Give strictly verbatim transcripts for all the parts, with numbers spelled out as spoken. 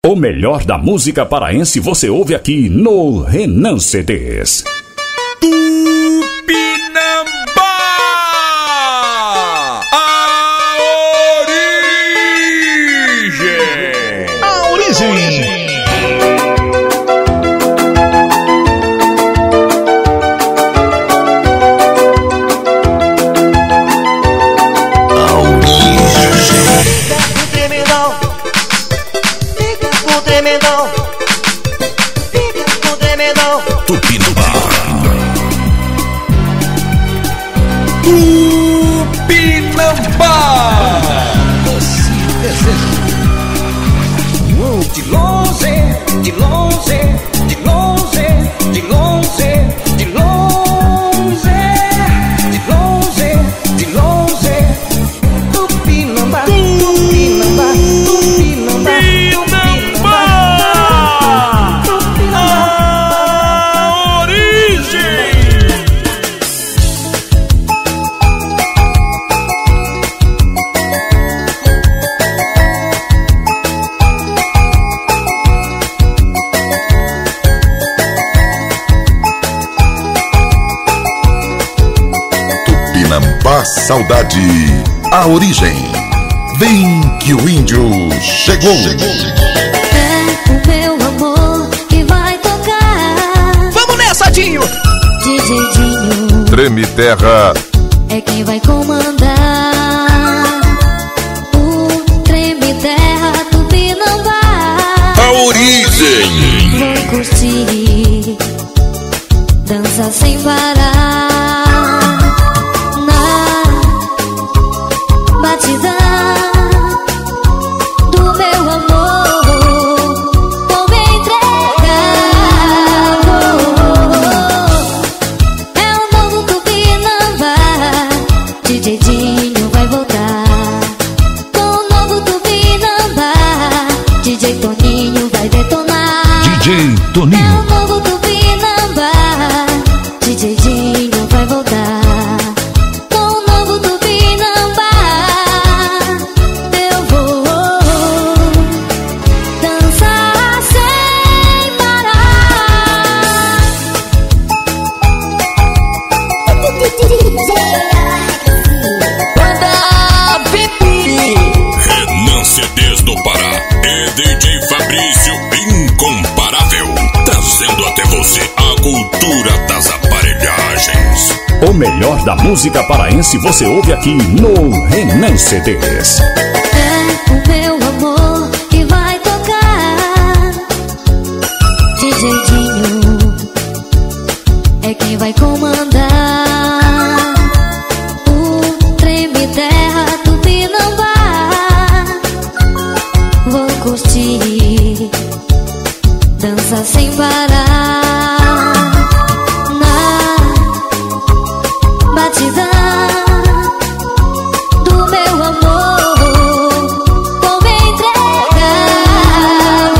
O melhor da música paraense você ouve aqui no Renan C Ds. Tupinambá, a origem. A origem. Tupinambá. Tupinambá. De longe, de longe, de longe, de longe, de longe, de longe, de longe. Tupinambá, Tupinambá, Tupinambá, Tupinambá. Tupinambá Saudade, a origem. Vem que o índio chegou. É o meu amor que vai tocar. Vamos nessa, Dinho. D J Dinho Treme Terra, é quem vai comandar. O Treme Terra Tupinambá. A origem. Vou curtir, dança sem parar. Batidão do meu amor, vou me entregar. É o novo Tupinambá, D J Dinho vai voltar. Com o novo Tupinambá, D J Toninho vai detonar. D J Toninho. É o novo Tupinambá, D J Dinho vai voltar. Renan C Ds do Pará e D J Fabrício Incomparável, trazendo até você a cultura das aparelhagens. O melhor da música paraense você ouve aqui no Renan C Ds. É o meu amor que vai tocar. D J Dinho é quem vai comandar. O Treme Terra Tupinambá. Vou curtir, dança sem parar. Na batidão do meu amor, vou me entregar.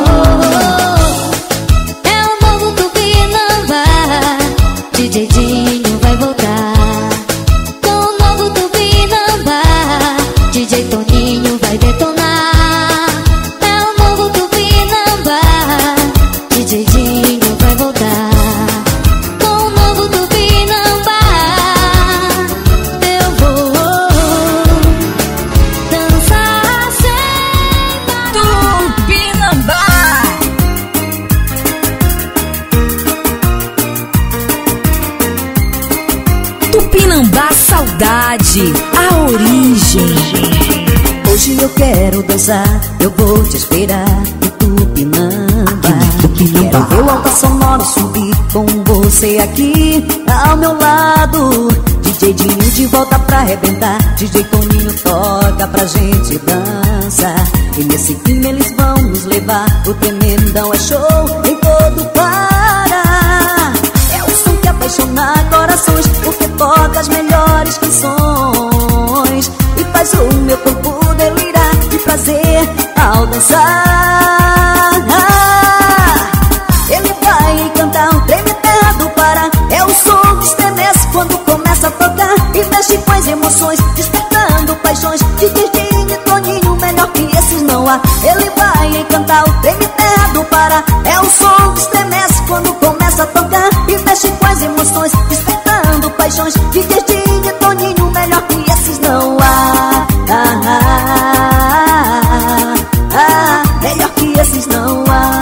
É o novo Tupinambá, D J Dinho vai voltar. Com o novo Tupinambá, D J Toninho vai detonar. É o novo Tupinambá, D J Dinho vai voltar. Com o novo Tupinambá, eu vou dançar sem Tupinambá. Tupinambá Saudade, a origem. Hoje eu quero dançar, eu vou te esperar em Tupinambá. Quero ver o alto sonoro subir com você aqui ao meu lado. D J Dinho de volta pra arrebentar, D J Toninho toca pra gente dançar. E nesse clima eles vão nos levar, o tremendão é show em todo o Pará. É o som que apaixona corações, porque toca as melhores canções e faz o meu corpo delirar de prazer ao dançar. Ele vai cantar um Treme Terra do Pará. É o som que estremece quando começa a tocar e mexe com as emoções, despertando paixões. De Dinho e Toninho, melhor que esses não há. Ele vai cantar o para. É o som que estremece quando começa a tocar e mexe com as emoções, despertando paixões. De Dedinho e Toninho, melhor que esses não há. Ah, ah, ah, ah, melhor que esses não há.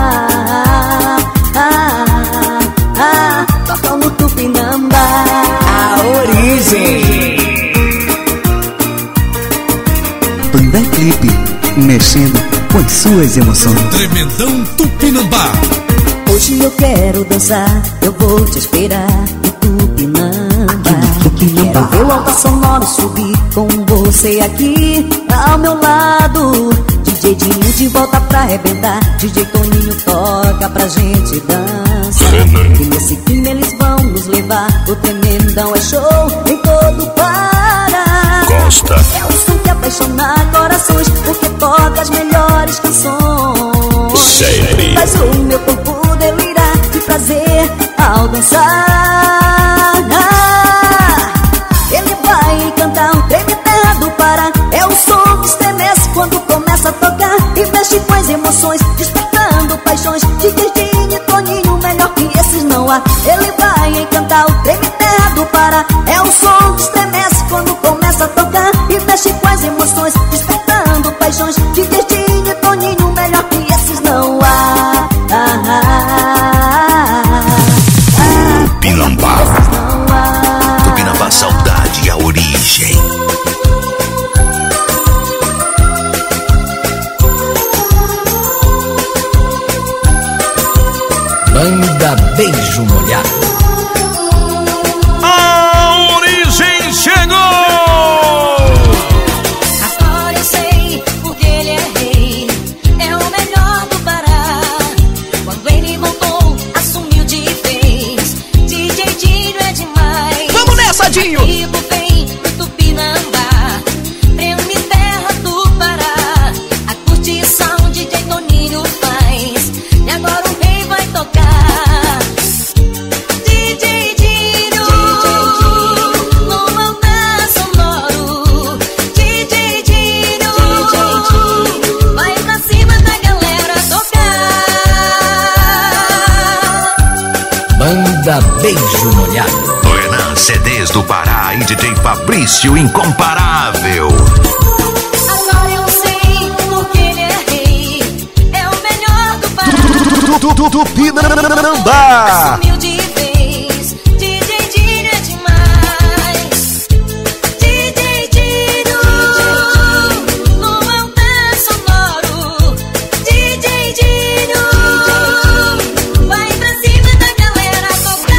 Ah, ah, ah, tocam no Tupinambá. A origem. Banda Clipe, mexendo com as suas emoções. Tremendão Tupinambá. Hoje eu quero dançar, eu vou te esperar no Tupinambá. Quero ver o alto sonoro subir com você aqui ao meu lado. D J Dinho de volta pra arrebentar, D J Toninho toca pra gente dançar. E nesse clima eles vão nos levar, o tremendão é show em todo o Pará. Gosta. É um som que apaixona corações, porque toca as melhores canções. Sempre. Faz o meu corpo delirar de prazer ao dançar. Ele vai cantar o treme terra do Pará. É o som que estremece quando começa a tocar e mexe com as emoções, despertando paixões. De Dedinho e Toninho, melhor que esses não há. Ele vai cantar o treme terra do Pará. É o som que estremece quando começa a tocar e mexe com as emoções, despertando paixões. De Dedinho e Toninho, melhor que esses não há. Ah, ah, ah, ah, Tupinambá. Tupinambá, saudade, a origem. Banda Beijo Molhado. A origem chegou! Agora eu sei porque ele é rei, é o melhor do Pará. Quando ele voltou, assumiu de vez. D J Dinho é demais. Vamos nessa, Dinho! A tribo vem no Tupinambá, prêmio terra do Pará. A curtição D J Toninho faz, e agora o rei vai tocar. D J Dinho no altar sonoro. D J Dinho vai pra cima da galera tocar. Banda Beijo Molhado. Renan C Ds do Pará e D J Fabrício Incomparável. Agora eu sei porque ele é rei, é o melhor do Pará. Tupinambá. Assumiu de vez, D J Dinho é demais. D J Dinho no altar sonoro. D J Dinho vai pra cima da galera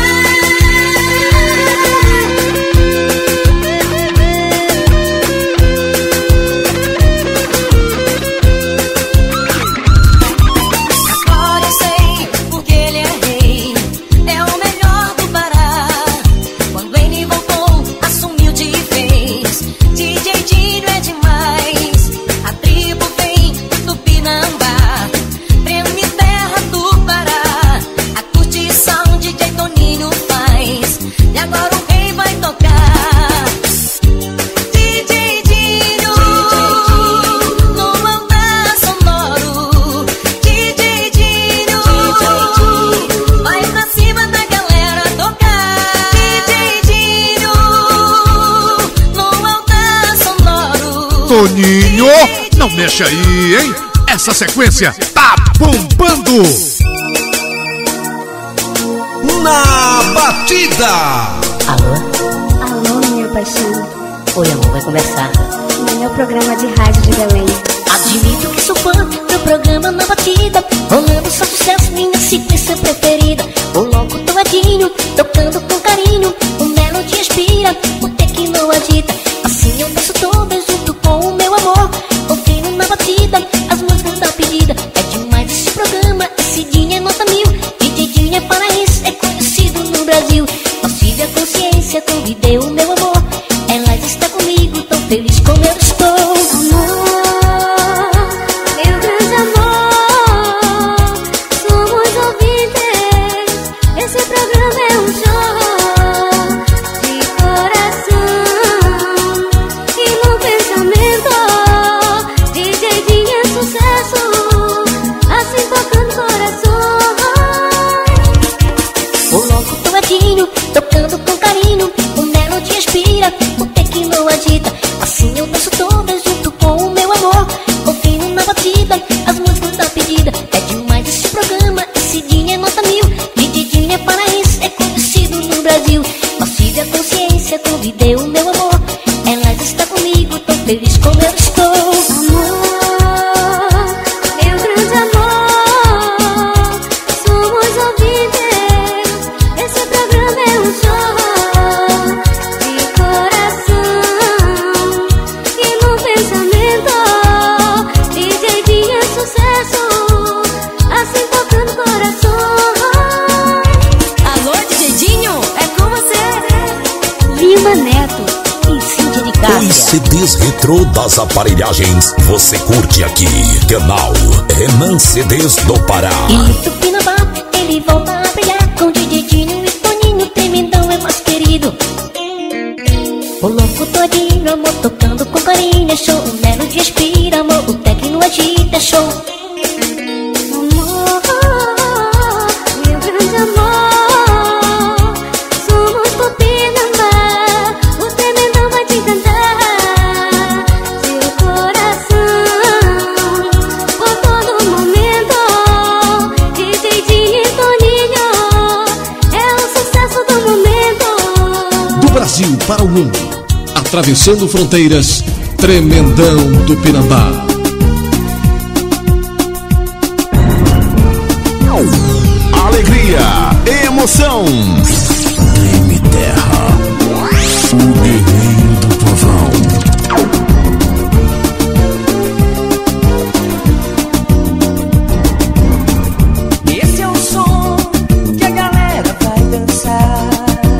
Agora eu sei porque ele é rei, é o melhor do Pará. Quando ele voltou, assumiu de vez. D J Dinho é demais. A tribo vem do Tupinambá, prêmio terra do Pará. A curtição D J Toninho faz, e agora o rei vai tocar. D J Dinho no altar sonoro. D J Dinho vai pra cima da galera tocar. D J Dinho no altar sonoro. Toninho, não mexe aí, hein? Essa sequência tá bombando. Na batida. Alô? Alô, minha paixão. Oi, amor, vai conversar. Melhor programa de rádio de Belém. Admito que sou fã do programa Na Batida, rolando só sucesso, minha sequência preferida. O louco toadinho, tocando com carinho, o melodia inspira, o tecno agita. Assim eu danço todas junto com o meu amor, ouvindo Na Batida as músicas da pedida. É demais esse programa, esse dia é nota mil. D J Dinho é paraense, é conhecido no Brasil. Não tive a consciência, convidei o meu amor. Ela está comigo, tão feliz como eu estou. Amor, meu grande amor. toda pedida. É demais esse programa, esse dia é nota mil. D J Dinho é paraense, é conhecido no Brasil. Auxílio a consciência, convidei o meu amor. Ela está comigo, tão feliz como eu estou. Os C Ds retrô das aparelhagens você curte aqui. Canal Renan C Ds do Pará. E no Tupinambá ele volta a brilhar com D J Dinho e Toninho, tremendão é mais querido. O louco todinho, amor tocando com carinho, é show. O Melody inspira, amor, o Tecno agita, é show. Amor, meu grande amor. Brasil para o mundo, atravessando fronteiras, tremendão Tupinambá. Alegria, emoção. Treme terra, o guerreiro do povão. Esse é o som que a galera vai dançar.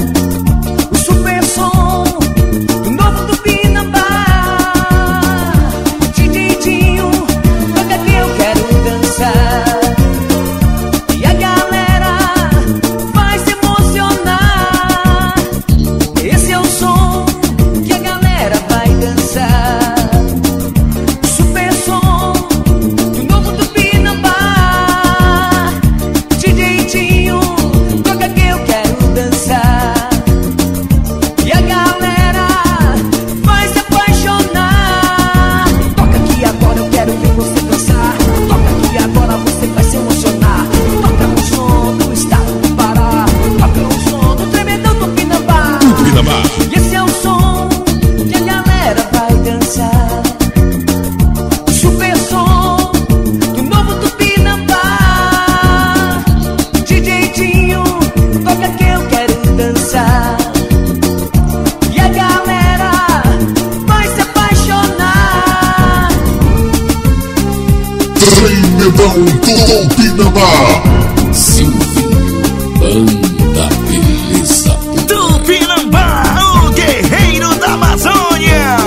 Tupinambá. Silvinho, banda beleza. Tupinambá, o guerreiro da Amazônia.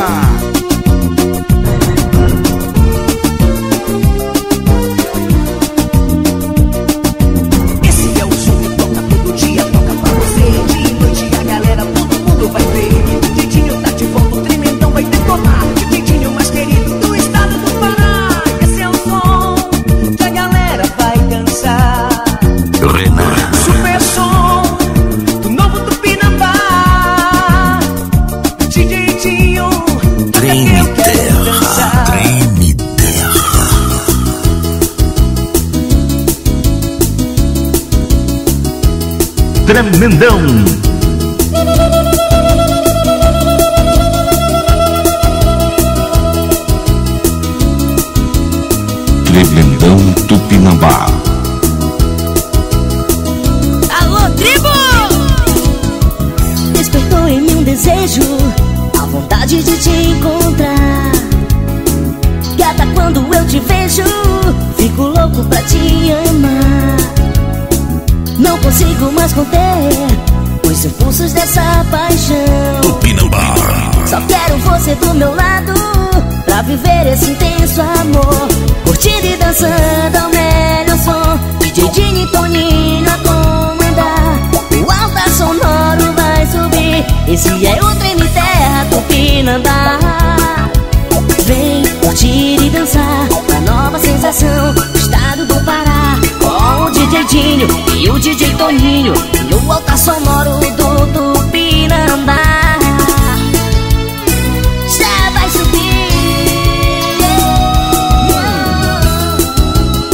Esse é o som que toca todo dia, toca pra você. De noite a galera, todo mundo vai ver. O Didinho tá de volta, o tremendão vai detonar. O Didinho mais querido do estado do Pará. Esse é o som que a galera vai dançar. Renan. Super som do novo Tupinambá. D J Dinho, Treme terra, treme terra. Tremendão. Tremendão Tupinambá. Alô, tribo! Despertou em mim um desejo, a vontade de te encontrar. Gata, quando eu te vejo, fico louco pra te amar. Não consigo mais conter os impulsos dessa paixão. Tupinambá. Só quero você do meu lado pra viver esse intenso amor. Curtindo e dançando ao melhor som. D J Dinho e Toninho a comandar. O alta sonoro vai subir. Esse é o Treme Terra Tupinambá. Vem curtir e dançar a nova sensação do estado do Pará. Com o D J Dinho e o D J Toninho no alta sonoro do Tupinambá. Já vai subir.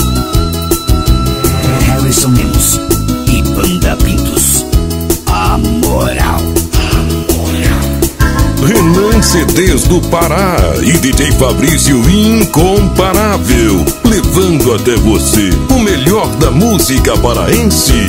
D's do Pará e D J Fabrício incomparável, levando até você o melhor da música paraense.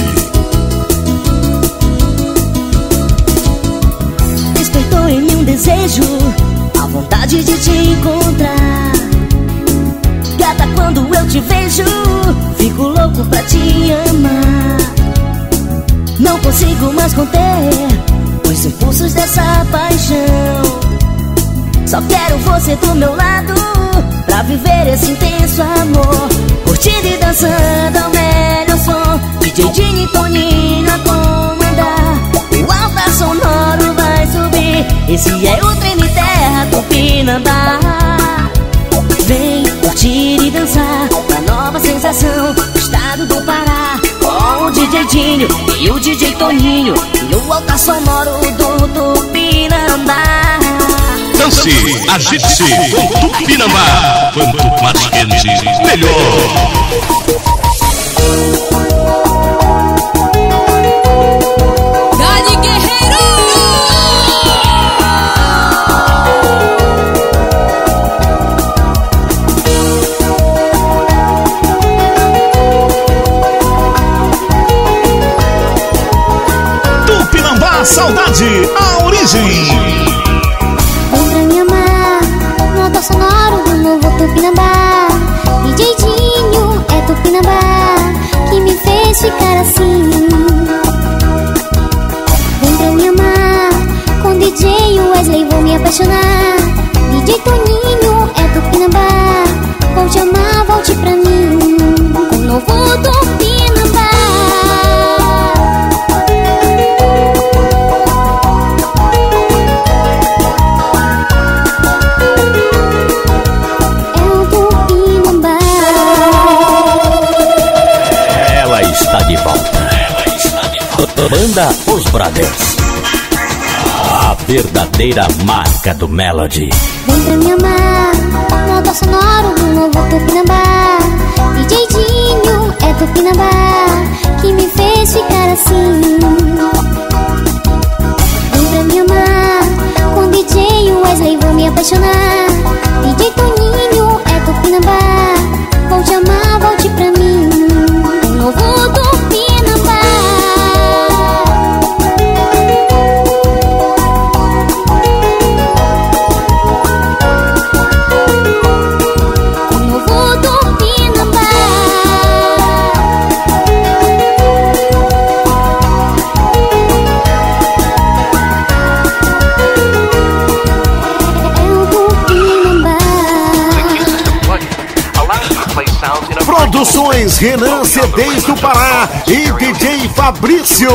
Despertou em mim um desejo, a vontade de te encontrar. Gata, quando eu te vejo, fico louco pra te amar. Não consigo mais conter os impulsos dessa paixão. Só quero você do meu lado pra viver esse intenso amor. Curtindo e dançando ao melhor som, D J Dinho e Toninho a comandar. O altar sonoro vai subir, esse é o Treme Terra Tupinambá. Vem curtir e dançar na nova sensação do estado do Pará, com o D J Dinho e o D J Toninho no altar sonoro do Tupinambá. Dance, agite-se com Tupinambá. Quanto mais quente, melhor. Dali Guerreiro! Tupinambá Saudade, a origem. Vem pra me amar, no altar sonoro do novo Tupinambá. D J Dinho é Tupinambá, que me fez ficar assim. Vem pra me amar, com D J Wesley vou me apaixonar. D J Toninho é Tupinambá, vou te amar, volte pra mim. Com o novo Tupinambá. Banda Os Brothers, a verdadeira marca do Melody. Vem pra me amar, no altar sonoro do novo Tupinambá. D J Dinho é Tupinambá, que me fez ficar assim. Vem pra me amar, com D J Wesley vou me apaixonar. D J Toninho é Tupinambá, vou te amar, volte pra mim. Um novo Tupinambá. Produções Renan C Ds do Pará e D J Fabrício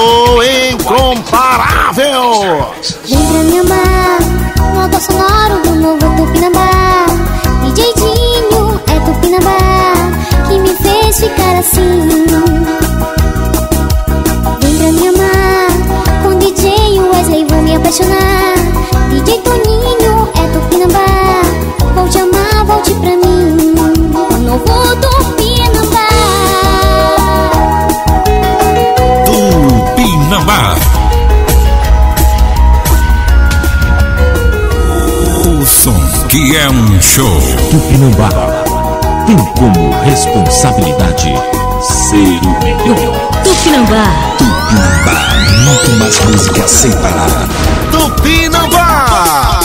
incomparável. Vem pra me amar, no altar sonoro do novo Tupinambá. D J Dinho é Tupinambá, que me fez ficar assim. Vem pra me amar, com D J Wesley vou me apaixonar. D J Toninho é Tupinambá, vou te amar, volte pra mim. Um novo Tupinambá. Tupinambá. O som que é um show. Tupinambá tem como responsabilidade ser o melhor. Tupinambá. Tupinambá, muito mais música sem parar. Tupinambá.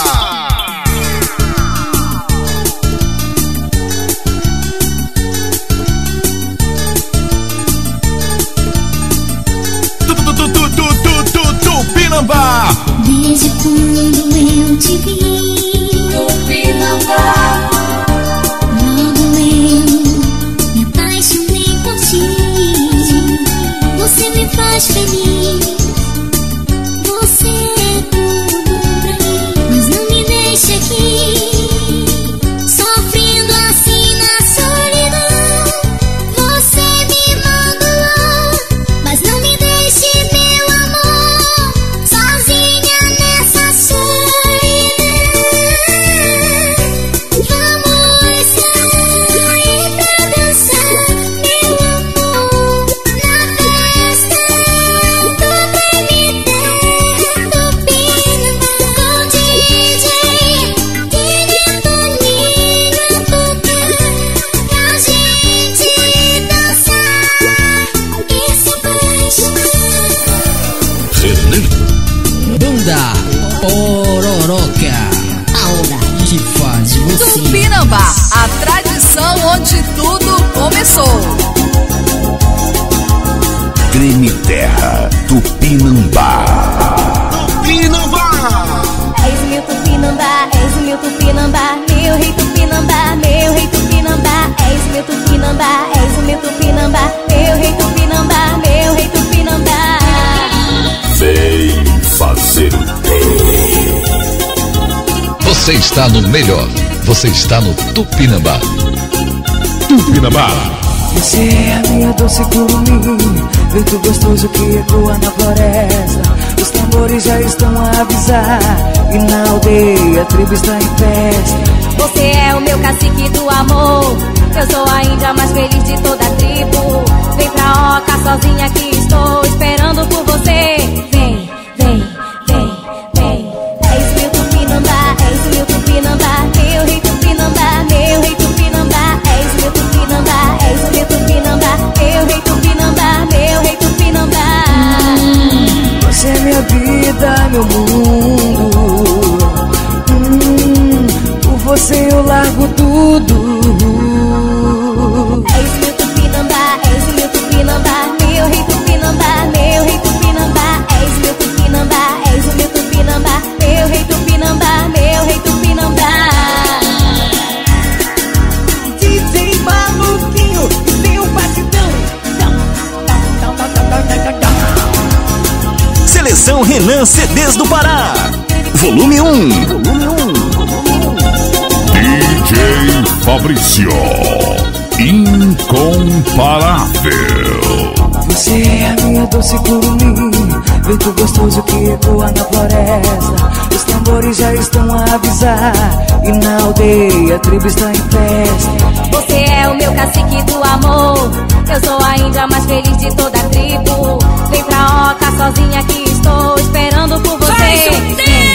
Tupinambá. Desde quando eu te vi, Tupinambá, logo eu me apaixonei por ti. Você me faz feliz, você é tudo pra mim. Mas não me deixe aqui, sofrendo assim na solidão. Você me mandou, mas não me deixe, meu amor, sozinha nessa solidão. Vamos sair pra dançar, meu amor, na festa. Tupinambá. Tupinambá. És o meu Tupinambá, és o meu Tupinambá, meu rei Tupinambá, meu rei Tupinambá. És o meu Tupinambá, és o meu Tupinambá, meu rei Tupinambá, meu rei Tupinambá. Vem fazer o quê? Você está no melhor, você está no Tupinambá. Tupinambá. Você é a minha doce curumim, vento gostoso que ecoa na floresta. Os tambores já estão a avisar, e na aldeia a tribo está em festa. Você é o meu cacique do amor, eu sou a índia mais feliz de toda a tribo. Vem pra Oca sozinha que estou esperando por você. Vem, vem, vem, vem. És o meu Tupinambá, és o meu Tupinambá, meu rei Tupinambá, meu rei Tupinambá. És o meu Tupinambá, és o meu Tupinambá, meu rei Tupinambá, meu rei Tupinambá. Hum, você é minha vida, meu mundo. Hum, por você eu largo tudo. És o meu Tupinambá, és o meu Tupinambá, meu rei Tupinambá, meu rei Tupinambá. És o meu Tupinambá, és o meu Tupinambá, meu rei Tupinambá, meu rei Tupinambá. D J maluquinho, tem um batidão. Seleção Renan C Ds do Pará. Volume um. Volume um. D J Fabrício, incomparável. Você é a minha doce curumim, vento gostoso que ecoa na floresta. Os tambores já estão a avisar, e na aldeia a tribo está em festa. Você é o meu cacique do amor, eu sou a índia mais feliz de toda a tribo. Vem pra Oca sozinha que estou esperando por você. Vem, vem.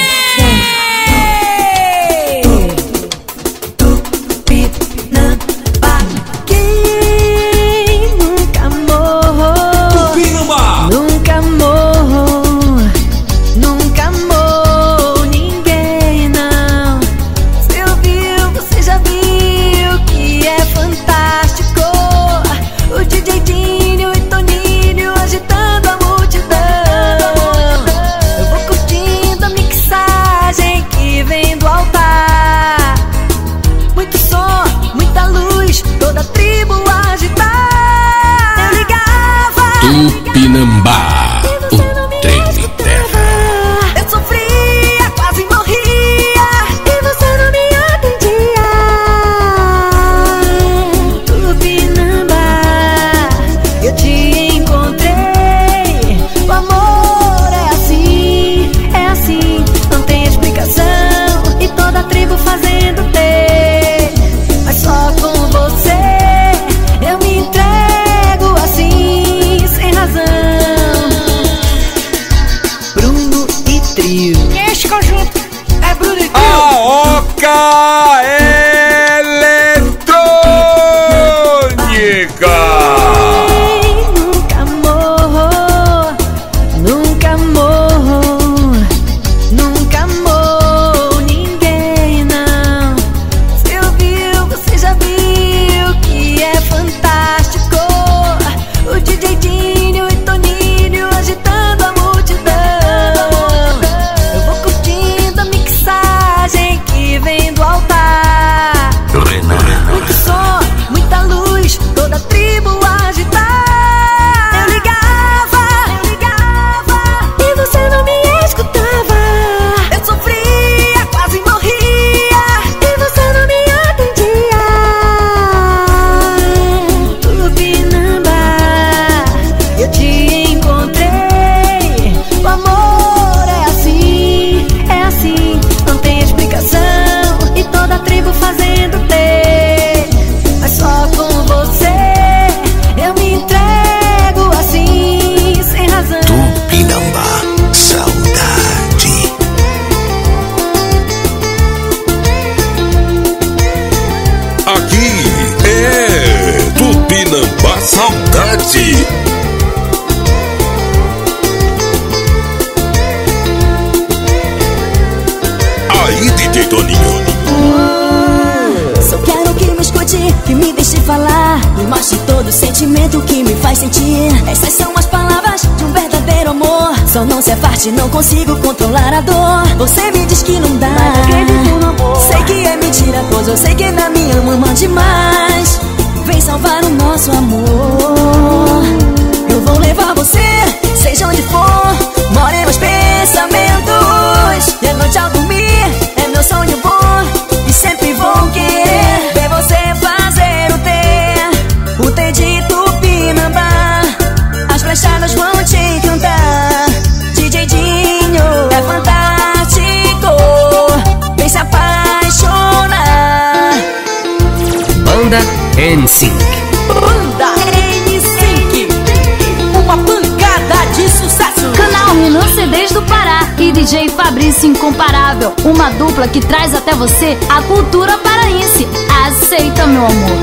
Tupinambá, o trem de terra. Eu sofria, quase morria, e você não me atendia. Tupinambá, eu te encontrei. O amor é assim, é assim, não tem explicação. E toda a tribo fazendo ter, mas só com você eu me entrego assim, sem razão. Bruno e Trio. Esse conjunto é Bruno e Trio. A Oca Eletrônica. Nunca morro, nunca morro, nunca morro ninguém, não. Se ouviu, você já viu que é fantástico. O D J Dinho e Toninho agitando a multidão. Eu vou curtindo a mixagem que vem do altar. Muito som, muita luz, toda a tribo agitar. Eu ligava, eu ligava, e você não me escutava. Eu sofria, quase morria, e você não me atendia. Tupinambá, eu te encontrei. O amor é assim, é assim, não tem explicação. E toda a tribo fazendo ter, mas só com você eu me entrego assim, sem razão. Tupinambá, saudade. Aqui é Tupinambá Saudade. Aí, D J Toninho. Só quero que me escute, que me deixe falar, e mostre todo o sentimento que me faz sentir. Essas são as palavras palavras de um verdadeiro amor. Só não se afaste, não consigo controlar a dor. Você me diz que não dá, mas acredito no amor. Sei que é mentira, pois eu sei que ainda me ama, ama demais. Vem salvar o nosso amor. Eu vou levar você, seja onde for. More em meus pensamentos. E à noite ao dormir, é meu sonho bom. E sempre vou querer ver você fazer o T, o T de Tupinambá. As flechadas vão te encantar. D J Dinho é fantástico. Vem se apaixonar. Banda N Sync. Banda N Sync. Uma pancada de sucesso. Canal Renan C Ds do Pará e D J Fabrício Incomparável. Uma dupla que traz até você a cultura paraense. Aceita, meu amor.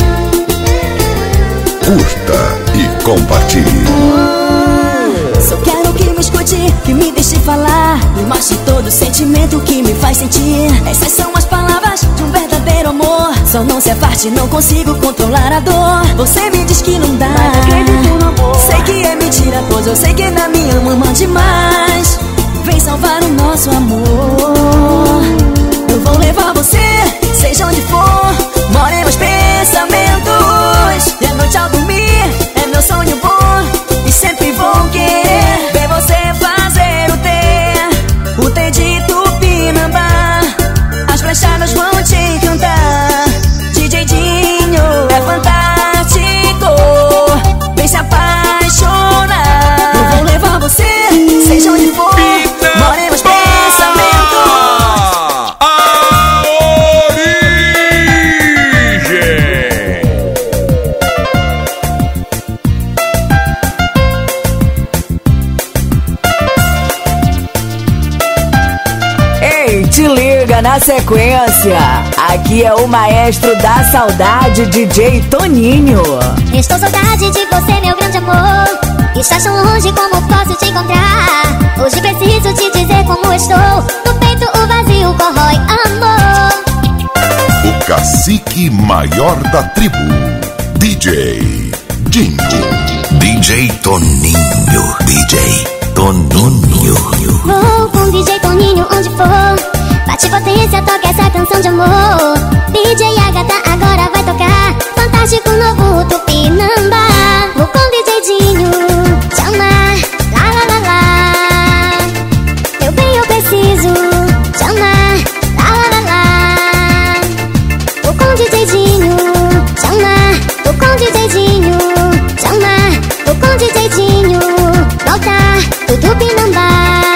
Curta e compartilhe. Só quero que me escute, que me deixe falar. Me mostre todo o sentimento que me faz sentir. Essas são as palavras de um verdadeiro amor. Só não se afaste, não consigo controlar a dor. Você me diz que não dá, mas acredito no amor. Sei que é mentira, pois eu sei que ainda me ama, ama demais. Vem salvar o nosso amor. Eu vou levar você, seja onde for. More em meus pensamentos. E à noite ao dormir, é meu sonho bom. E sempre vou querer ver você fazer o T, o T de Tupinambá. As flechadas vão te encantar. D J Dinho é fantástico. Vem se apaixonar. Eu vou levar você, seja onde for. More em meus pensamentos. A origem. Ei, te liga na sequência. Aqui é o maestro da saudade, D J Toninho. Estou saudade de você, meu grande amor. Estás tão longe, como posso te encontrar? Hoje preciso te dizer como estou. No peito o vazio corrói amor. O cacique maior da tribo, D J Dinho. D J Toninho. D J Toninho. Vou com D J Toninho onde for. Bate potência, toca essa canção de amor. D J Agatha agora vai tocar fantástico novo Tupinambá. Vou com D J Dinho te amar, lá lá lá lá. Meu bem, eu preciso te amar, lá lá lá lá. Vou com D J Dinho te amar, vou com D J Dinho te amar, vou com D J Dinho voltar do Tupinambá.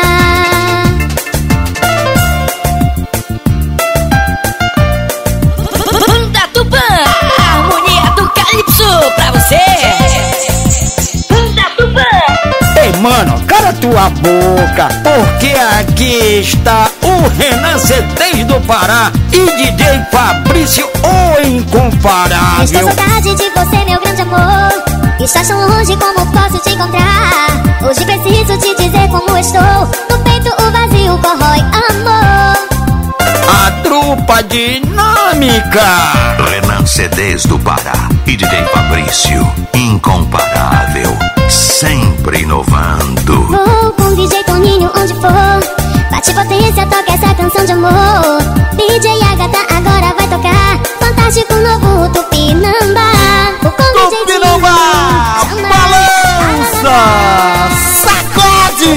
Banda Tupã, a harmonia do Calypso pra você. Banda Tupã. Ei, mano, cala tua boca, porque aqui está o Renan C Ds do Pará e D J Fabrício, o Incomparável. Estou saudade de você, meu grande amor. Estás tão longe, como posso te encontrar? Hoje preciso te dizer como estou. No peito o vazio corrói amor. A trupa dinâmica. Renan C Ds do Pará e D J Fabrício, Incomparável, sempre inovando. Vou com D J Toninho onde for. Bate potência, toca essa canção de amor. D J Agatha agora vai tocar fantástico novo Tupinambá. Vou com D J Tupinambá, balança, sacode,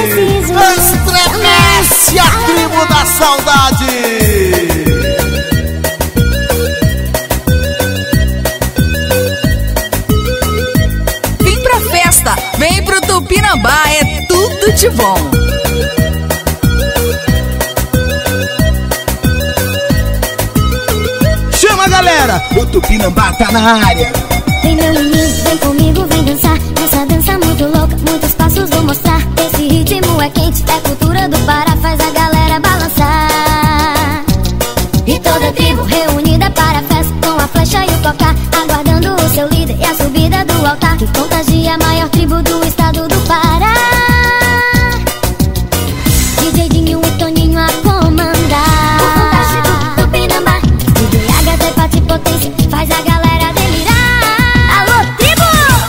estremece a tribo da saudade. Vem pra festa, vem pro Tupinambá, é tudo de bom. Chama, galera, o Tupinambá tá na área. Vem meu menino, vem comigo, vem dançar. Essa dança muito louca, muitos passos vou mostrar. Esse ritmo é quente, é cultura do Pará, faz a galera balançar. E toda a tribo reunida para a festa, com a flecha e o cocar, aguardando o seu líder e a subida do altar, que contagia a maior tribo do estado do Pará. D J Dinho e Toninho a comandar. O fantástico Tupinambá, D J Agatha e Pati Potência, faz a galera delirar. Alô, tribo!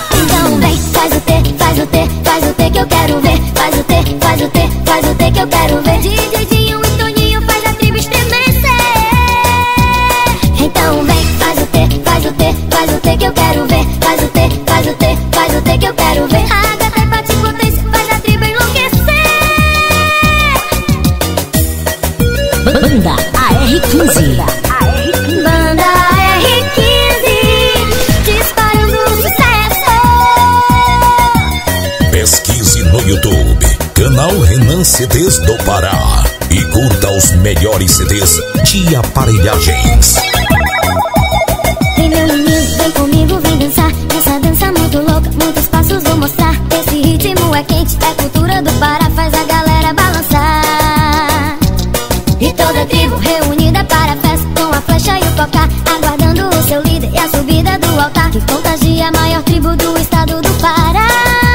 Renan C Ds do Pará. E curta os melhores C Ds de aparelhagens. Vem meu menino, vem comigo, vem dançar. Essa dança muito louca, muitos passos vou mostrar. Esse ritmo é quente, é cultura do Pará, faz a galera balançar. E toda a tribo reunida para a festa, com a flecha e o cocar, aguardando o seu líder e a subida do altar, que contagia a maior tribo do estado do Pará.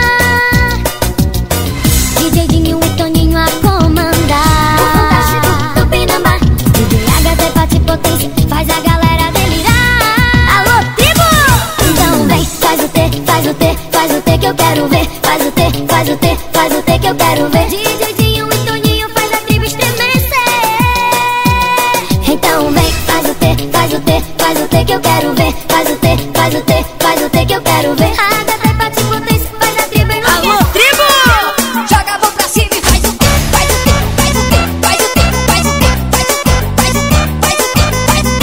D J Dinho e Toninho a comandar. O fantástico Tupinambá, D J H T Pati Potência, faz a galera delirar. Alô, tribo! Então vem, faz o T, faz o T, faz o T que eu quero ver. Faz o T, faz o T, faz o T que eu quero ver. D J Dinho e Toninho faz a tribo estremecer. Então vem, faz o T, faz o T, faz o T que eu quero ver. Faz o T, faz o T, faz o T que eu quero ver. H T Pati Potência, faz a tribo enlouquecer. Alô, tribo! Joga a mão pra cima e faz o T, faz o T, faz o T, faz o T, faz o T, faz o T, faz o T, faz o T, faz o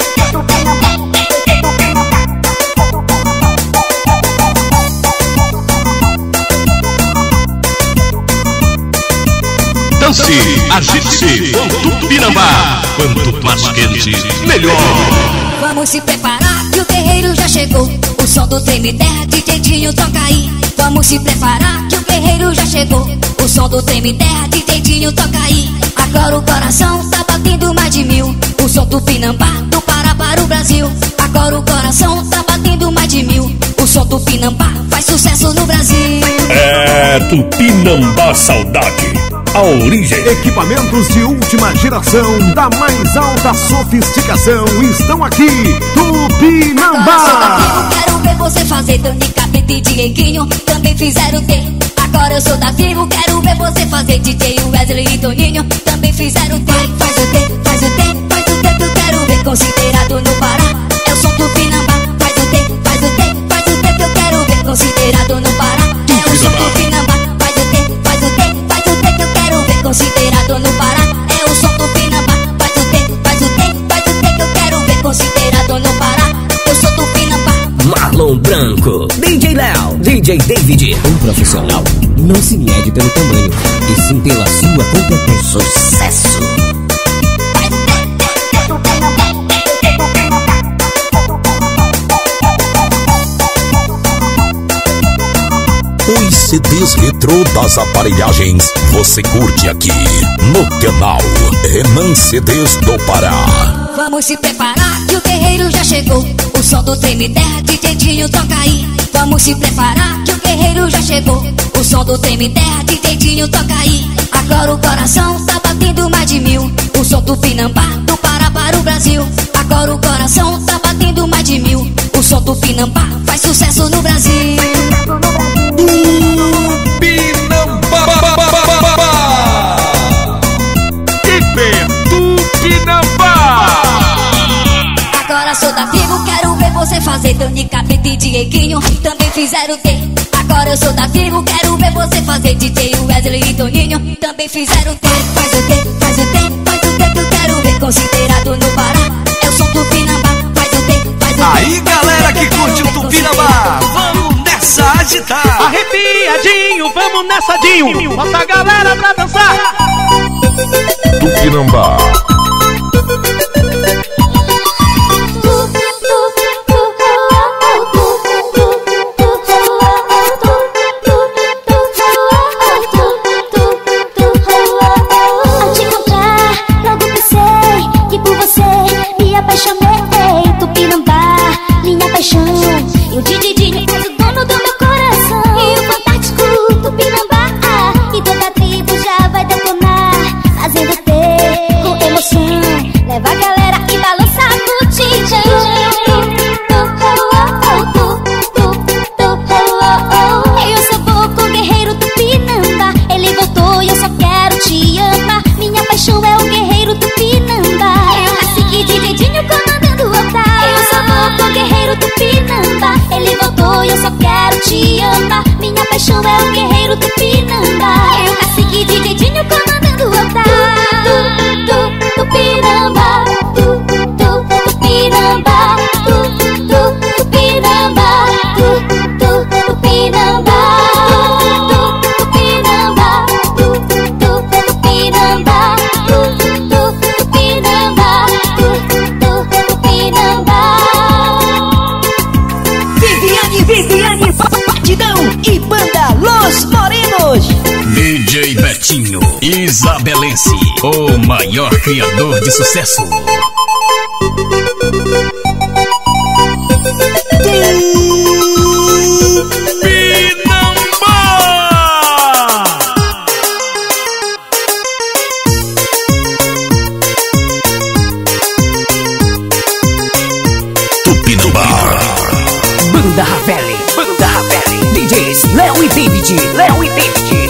T. Dance, agite-se com Tupinambá. Quanto mais quente, melhor. Vamos se preparar que o guerreiro já chegou. O som do Treme Terra, D J Dinho toca aí. Vamos se preparar que o guerreiro já chegou. O som do Treme Terra, D J Dinho toca aí. Agora o coração tá batendo mais de mil. O som do Tupinambá, do Pará para o Brasil. Agora o coração tá batendo mais de mil. O som do Tupinambá faz sucesso no Brasil. É Tupinambá Saudade, a origem. Equipamentos de última geração, da mais alta sofisticação, estão aqui, Tupinambá. Quero ver você fazer Dani Capeta e Dieguinho, também fizeram T. Agora eu sou da tribo, quero ver você fazer D J Wesley e Toninho, também fizeram T. Faz o T, faz o T, faz o T que eu quero ver, considerado no Pará. É o som do Tupinambá. Faz o T, faz o T, faz o T que eu quero ver, considerado no Pará. É o som do Tupinambá. Faz o T, faz o T, faz o T que eu quero ver, considerado no Pará. É o som do Tupinambá. Faz o T, faz o T, faz o T que eu quero ver, considerado no Pará. Eu sou do Tupinambá. Marlon Branco, D J Léo, D J David. Um profissional não se mede pelo tamanho, e sim pela sua competência. Sucesso. Os C Ds retrô das aparelhagens você curte aqui no canal Renan C Ds do Pará. Vamos se preparar que o guerreiro já chegou. O som do Treme Terra, D J Dinho toca aí. Vamos se preparar que o guerreiro já chegou. O som do Treme Terra, D J Dinho toca aí. Agora o coração tá batendo mais de mil. O som do Tupinambá, do Pará para o Brasil. Agora o coração tá batendo mais de mil. O som do Tupinambá faz sucesso no Brasil. Tupinambá. Agora sou da tribo, quero ver você fazer Dani Capeta e Dieguinho, também fizeram T. Agora eu sou da tribo, quero ver você fazer D J Wesley e Toninho, também fizeram T. Faz o T, faz o T, faz o T que eu quero ver, considerado no Pará. É o som do Tupinambá. Faz o T, faz o T. Aí galera que curte o Tupinambá, vamos nessa agitar. Arrepiadinho, vamos nessa Dinho. Bota a galera pra dançar. Tupinambá. Ao te encontrar, logo pensei que por você me apaixonei. Tupinambá, minha paixão. E o D J Dinho é o dono do meu coração. E o fantástico Tupinambá, e toda a tribo já vai detonar, fazendo T com emoção. Leva a galera e balança a multidão. Eu só vou com o guerreiro Tupinambá. Ele voltou e eu só quero te amar. Minha paixão é o guerreiro Tupinambá. Eu nasci D J Dinho comandando o altar. Eu só vou com o guerreiro Tupinambá. Ele voltou e eu só quero te amar. Minha paixão é o guerreiro Tupinambá. Eu nasci D J Dinho comandando o altar. Tupinambá, Tupinambá, Tupinambá, Tupinambá, Tupinambá, Tupinambá, Betinho, Isabelense, o maior criador de sucesso. Banda Ravelli, Banda Ravelli, D Js Léo e David, Léo e David.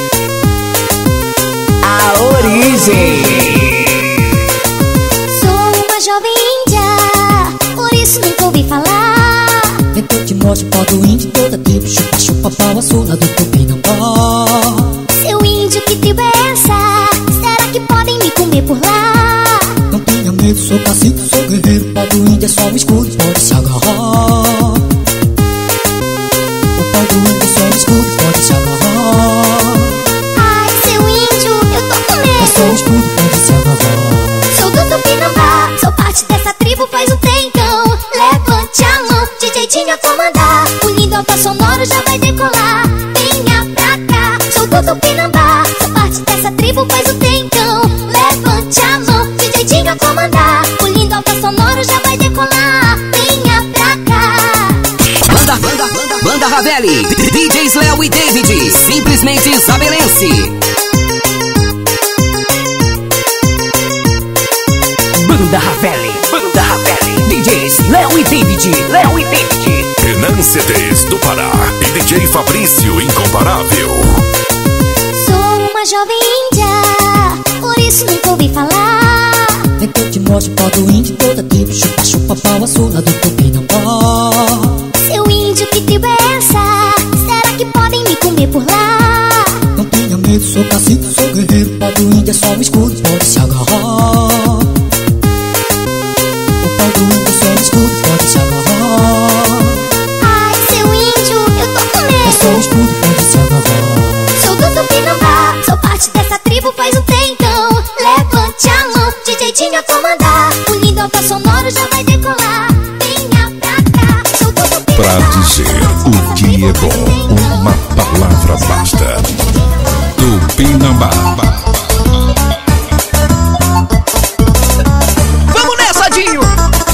A origem. Sou uma jovem índia, por isso nunca ouvi falar. Vem que eu te mostro pau do índio, toda tribo, chupa, chupa, pau, a sola do Tupinambá. Seu índio, que tribo é essa? Será que podem me comer por lá? Não tenha medo, sou cacique, sou guerreiro, pau do índio é só um escudo, pode se agarrar. Pode se agarrar. Ai, seu índio, eu tô com medo. É só um escudo, pode se agarrar. Sou do Tupinambá, sou parte dessa tribo faz um tempão. Levante a mão, D J Dinho a comandar. O lindo alfa sonoro já vai decolar. Venha pra cá, sou do Tupinambá, sou parte dessa tribo faz um tempão. Levante a mão, D J Dinho a comandar. O lindo alfa sonoro já vai decolar. Venha pra cá. Banda, banda, banda, Banda Ravelli, D Js Léo e David, simplesmente isabelense. Banda Ravelli, Banda Ravelli, D Js Léo e David, Léo e David. Renan C Ds do Pará e D J Fabrício Incomparável. Sou uma jovem índia, por isso nunca ouvi falar. Vem que eu te mostro pau do índio, toda tribo, chupa, chupa, pau, a sola do Tupinambá. Seu índio, que tribo é essa? Será que podem me comer por lá? Não tenha medo, sou cacique, sou guerreiro, pau do índio é só um escudo, pode se agarrar. O pau do índio é só um escudo, pode se agarrar. Ai, seu índio, eu tô com medo. É só um escudo, pode se agarrar. Sou do Tupinambá, sou parte dessa tribo faz um tempão. Levante a mão, D J Dinho a comandar. O lindo alfa sonoro já vai decolar. Venha pra cá, sou do Tupinambá. Pra dizer o que é bom, uma palavra basta. Tupinambá. Vamos nessa, Dinho!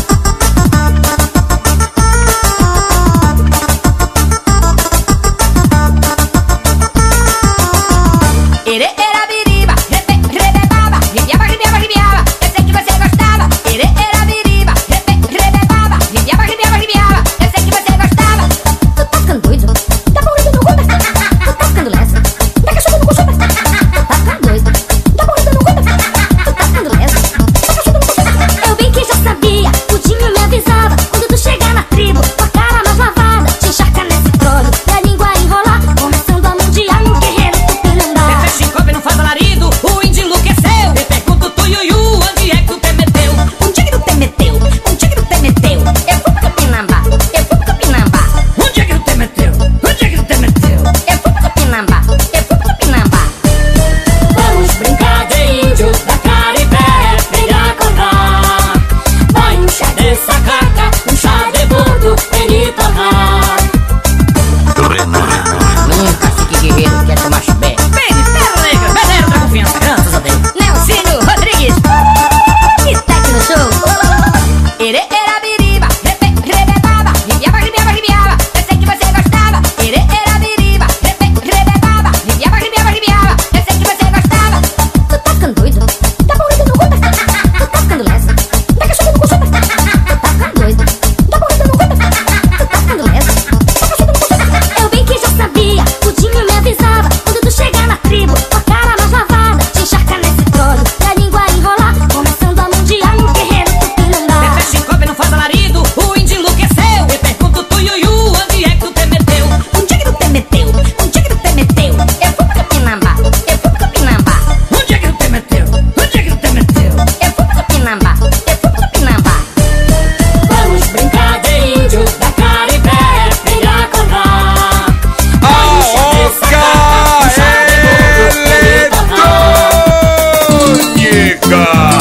Ere, era, biriba, rebe, rebebaba, ribiaba, ribiaba, ribiaba. Eu sei que você gostava. Ere, era, biriba, rebe, rebebaba, ribiaba, ribiaba, ribiaba. Eu sei que você gostava. Tu tá ficando doido? Tá morrendo no guarda? Tu tá ficando lesa? Tá cachorro no consumo? Tu tá ficando doido? Tá morrendo no guarda? Tu tá ficando lesa? Tá cachorro no consumo? Eu bem que já sabia, o Dinho me avisava. Quando tu chegar na tribo, com a cara mais lavada, te encharca nesse trolho, e a língua enrolar, começando a mundial no guerreiro Tupinambá. Você Chicope não faz alarido, o índio enlouqueceu. Eu pergunto tu, Yuyu, onde é que tu te meteu? Onde é que tu te meteu? Onde é que tu te meteu? Eu fui pro Tupinambá, eu fui pro Tupinambá. Onde é que tu te meteu? Onde é que tu te meteu? Eu fui pro Tupinambá, eu fui pro Tupinambá. Vamos brincar de índio da Caribé, venha contar. Vai um chá de sacaca, um chá de bordo, vem me torrar. Hum, cacique guerreiro, quer tomar chibé. Vem de terra negra, veneno da confiança, graças a Deus. Nelsinho Rodrigues, que tecno show. Ere, era, biriba, rebe, rebebaba, ribiaba, ribiaba, ribiaba. Eu sei que você gostava. Ere, era, biriba, rebe, rebebaba, ribiaba, ribiaba, ribiaba. Eu sei que você gostava. Tu tá ficando doido? Tá morrendo no guarda? Tu tá ficando lesa? Tá cachorro no consumo? Tu tá ficando doido? Tá morrendo no guarda? Tu tá ficando lesa? Tá cachorro no consumo? Eu bem que já sabia, o Dinho me avisava. Quando tu chegar na tribo, com a cara mais lavada, te encharca nesse trolho, e a língua enrolar, começando a mundial no guerreiro Tupinambá. Você Chicope não faz alarido, o índio enlouqueceu. Eu pergunto tu, Yuyu, onde é que tu te meteu? Onde é que tu te meteu? Onde é que tu te meteu? Eu fui pro Tupinambá, eu fui pro Tupinambá. Onde é que tu te meteu? Onde é que tu te meteu? Eu fui pro Tupinambá, eu fui pro Tupinambá. Vamos brincar de índio da Caribé, venha contar. Vai um chá de sacaca, um chá de bordo, vem me torrar.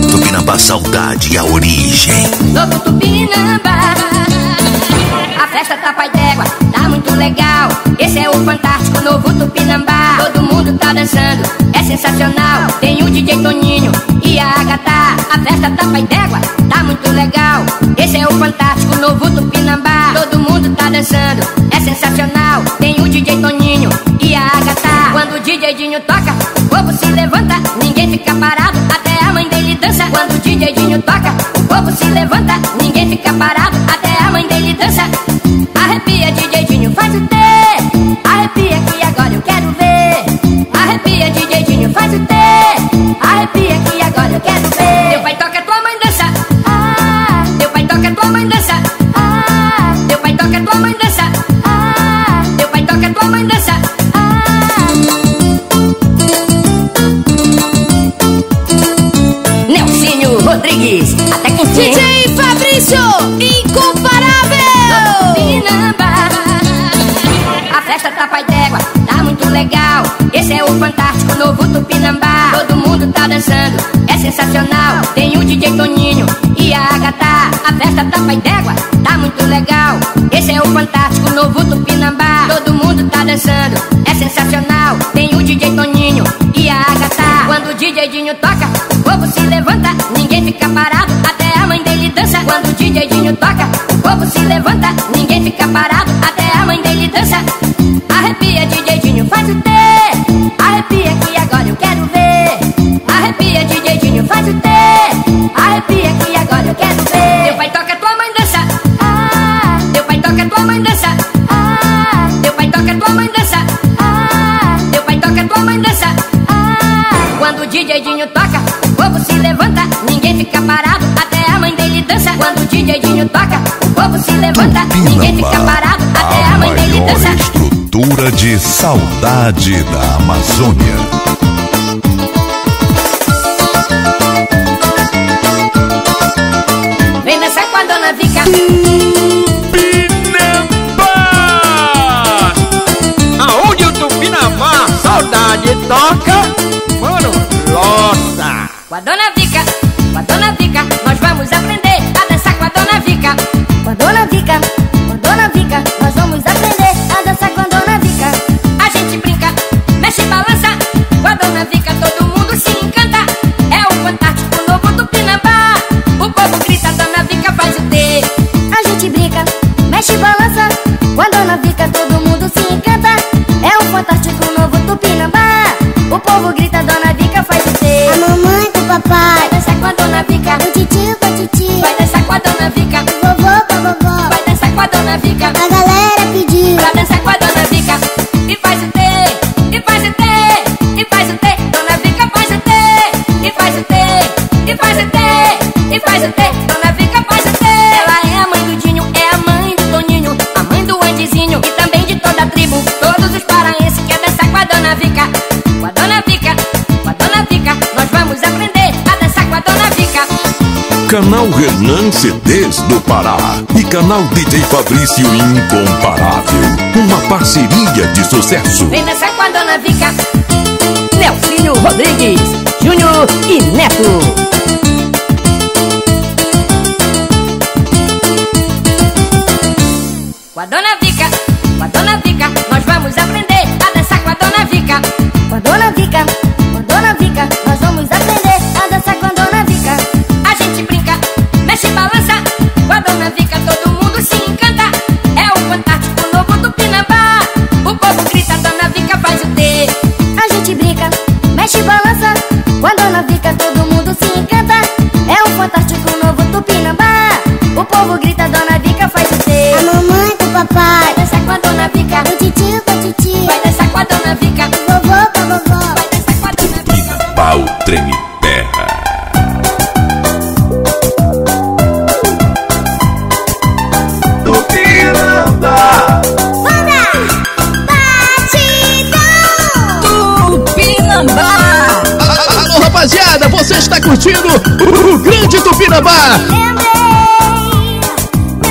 Tupinambá, saudade e a origem. Novo Tupinambá, a festa festa tá pai d'égua, tá muito legal. Esse é o fantástico novo Tupinambá. Todo mundo tá dançando, é sensacional. Tem o D J Toninho e a Agatha. A festa tá pai d'égua, tá muito legal. Esse é o fantástico novo Tupinambá. Todo mundo tá dançando, é sensacional. Tem o D J Toninho e a Agatha. Quando o D J Dinho toca, o povo se levanta, ninguém fica parado, até a mãe dele dança. Quando o D J Dinho toca, o povo se levanta, ninguém fica parado, até a mãe dele dança. Arrepia, D J Dinho, faz o tê. Arrepia que agora eu quero ver. Arrepia, D J Dinho, faz o tê. Arrepia que agora eu quero ver. Teu pai toca, tua mãe dança. Ah, teu pai toca, tua mãe dança. Ah, teu pai toca, tua mãe dança. Ah, teu pai toca, tua mãe dança. Ah. Nelsinho Rodrigues, até que D J Fabrício, incomparável. A festa tá pai d'égua, tá muito legal. Esse é o fantástico novo Tupinambá. Todo mundo tá dançando, é sensacional. Tem o D J Toninho e a Agatha. A festa tá pai d'égua, tá muito legal. Esse é o fantástico novo Tupinambá. Todo mundo tá dançando, é sensacional. Tem o D J Toninho e a Agatha. Quando o D J Dinho toca, o povo se levanta, ninguém fica parado, até a mãe dele dança. Quando o D J Dinho toca, o povo se levanta, ninguém fica parado, até a mãe dele dança. Arrepia, D J Dinho, faz o tê. Arrepia que agora eu quero ver. Arrepia, D J Dinho, faz o tê. Arrepia que agora eu quero ver. Teu pai toca, tua mãe dança. Ah, teu pai toca, tua mãe dança. Ah, teu pai toca, tua mãe dança. Ah, teu pai toca, tua mãe dança. Ah, quando o D J Dinho toca, o povo se levanta, ninguém fica parado, até a mãe dele dança. Quando o D J Dinho toca, o povo se levanta, ninguém fica parado, até a mãe dele dança. Estrutura de saudade da Amazônia. Vem dançar com a dona Vica. Tupinambá! Aonde o Tupinambá, saudade toca, mano, lota. Com a dona Vica, com a dona Vica, nós vamos aprender a dançar com a dona Vica. Com a dona Vica, com a dona Vica, nós vamos aprender a dançar com a dona Vica. A gente brinca, mexe e balança, com a dona Vica todo mundo se encanta. É o fantástico novo Tupinambá. O povo grita, dona Vica faz o tê. A gente brinca, mexe e balança, com a dona Vica todo mundo se encanta. É o fantástico novo Tupinambá. O povo grita, dona Vica faz o tê. A mamãe com o papai, vai dançar com a dona Vica. O titio com a titia, vai dançar com a dona Vica. O vovô com a vovó, vai dançar com a dona Vica. A galera pediu pra dançar com a dona Vica. E faz o tê, e faz o tê, e faz o tê. Dona Vica faz o tê, e faz o tê, e faz o tê, e faz o tê. Dona Vica faz o tê. Ela é a mãe do Dinho, é a mãe do Toninho, a mãe do Andizinho e também de toda a tribo. Todos os paraenses querem dançar com a dona Vica. Com a dona Vica, com a dona Vica, nós vamos aprender a dançar com a dona Vica. Canal Renan C Ds do Pará e canal D J Fabrício Incomparável. Uma parceria de sucesso. Vem dançar com a dona Vica. Nelsinho Rodrigues, Júnior e Neto. Com a dona Vica, com a dona Vica, nós vamos aprender a dançar com a dona Vica. Com a dona Vica, com a dona Vica, nós vamos aprender a dançar com a dona Vica. A gente brinca, mexe e balança, com a dona Vica todo mundo se encanta. É o fantástico novo Tupinambá. O povo grita, dona Vica faz o tê. A gente brinca, mexe e balança, com a dona Vica todo mundo se encanta. É o fantástico novo Tupinambá. O povo grita, dona Vica faz o tê. A mamãe com o papai, vai dançar com a dona Vica. O titio com a titia, vai dançar com a dona Vica. O vovô com a vovó, vai dançar com a dona Vica. Pau treme terra. Tupinambá! Tupinambá! Alô, rapaziada, você está curtindo o Grande Tupinambá? Lembrei,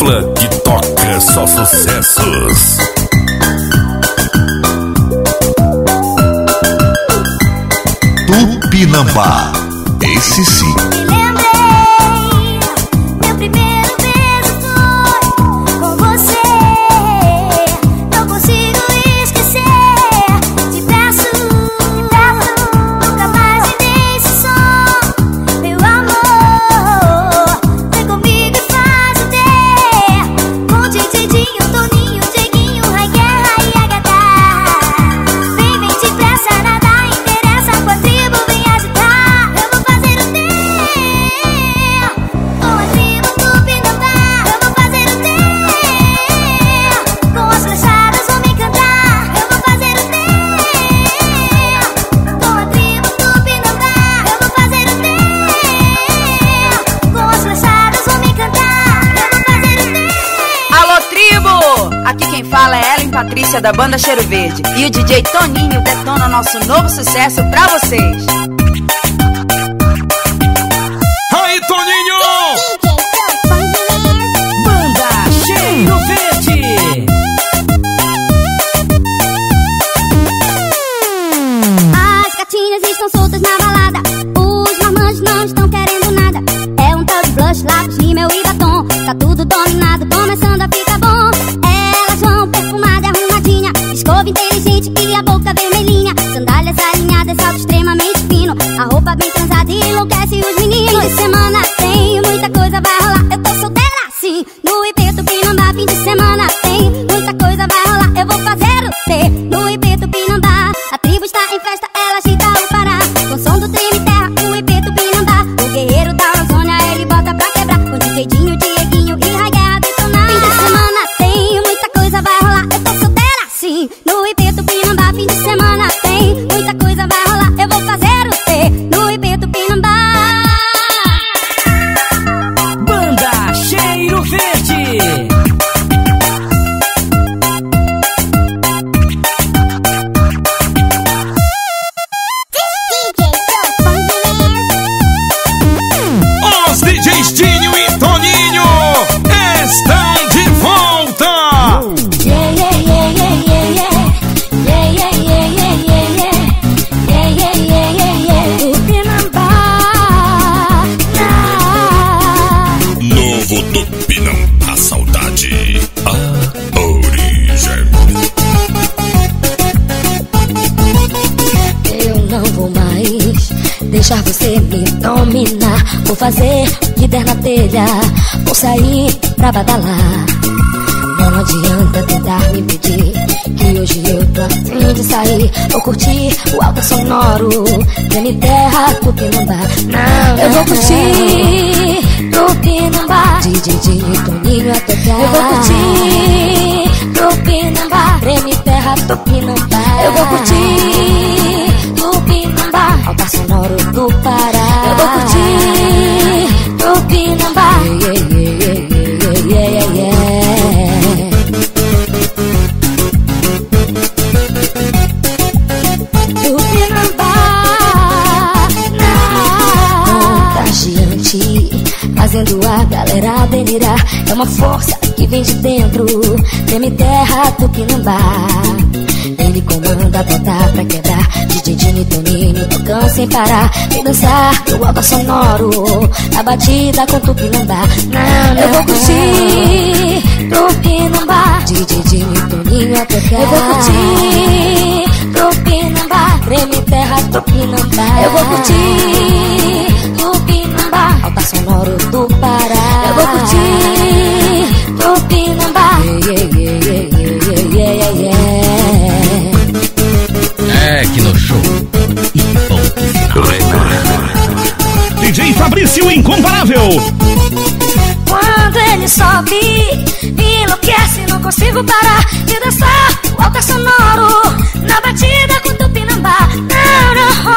dupla que toca só sucessos. Tupinambá, esse sim. Patrícia da banda Cheiro Verde e o D J Toninho detona nosso novo sucesso pra vocês. Aí, Toninho! Banda Cheiro Verde. As gatinhas estão soltas na balada, os marmanjos não estão querendo nada. É um tal de blush, lápis, rímel e batom, tá tudo dominado, começando a ficar bom. Elas vão perfumadas, arrumadinha, escova inteligente e a boca vermelhinha, sandálias alinhadas, salto extremamente fino, a roupa bem transada e enlouquece os meninos. Fim de semana tem muita coisa vai rolar, eu tô solteira assim, no I P Tupinambá. Fim de semana tem muita coisa vai rolar, eu vou fazer o T no I P Tupinambá. A tribo está em festa, ela agita o Pará, com som do treme terra, o I P Tupinambá. O guerreiro da Amazônia, ele bota pra quebrar, com D J Dinho, Dieguinho e Ragueira detonar. Fim de semana tem muita coisa vai rolar, eu tô solteira assim, no I P Tupinambá. Fim de semana tem muita coisa vai rolar, eu vou fazer o T no I P Tupinambá. Banda Cheiro Verde. Os D Js Dinho e Toninho estão de volta! Yeah, yeah, yeah, yeah, yeah, yeah. Yeah, yeah, yeah, yeah, yeah, yeah. Yeah, yeah, yeah, yeah, yeah. Tupinambá. Novo Tupinambá, a saudade, a origem. Eu não vou mais deixar você me dominar. Vou fazer o que der na telha, vou sair pra badalar. Não adianta tentar me impedir, que hoje eu tô a fim de sair. Vou curtir o alto sonoro, Treme Terra, Tupinambá. Não, eu vou curtir Tupinambá, D J Dinho e Toninho a tocar. Eu vou curtir Tupinambá, Treme Terra, Tupinambá. Eu vou curtir Tupinambá, alto sonoro do Pará. Eu vou curtir Tupinambá. Yeah, yeah, yeah, yeah, yeah, yeah. Fazendo a galera delirar, é uma força que vem de dentro. Treme Terra, Tupinambá. Ele comanda, botar pra quebrar. D J Dinho e Toninho tocando sem parar. Vem dançar no alto sonoro, a batida com Tupinambá. Não, não, eu vou curtir Tupinambá, D J Dinho e Toninho a tocar. Eu vou curtir Tupinambá, Treme Terra, Tupinambá. Eu vou curtir Tupinambá, alta sonoro do Pará. Eu vou curtir Tupinambá. Yeah, yeah, yeah, yeah, yeah, yeah, yeah. É que no show e ponto final. D J Fabrício Incomparável. Quando ele sobe, me enlouquece, não consigo parar de dançar o alto sonoro na batida com Tupinambá. Não,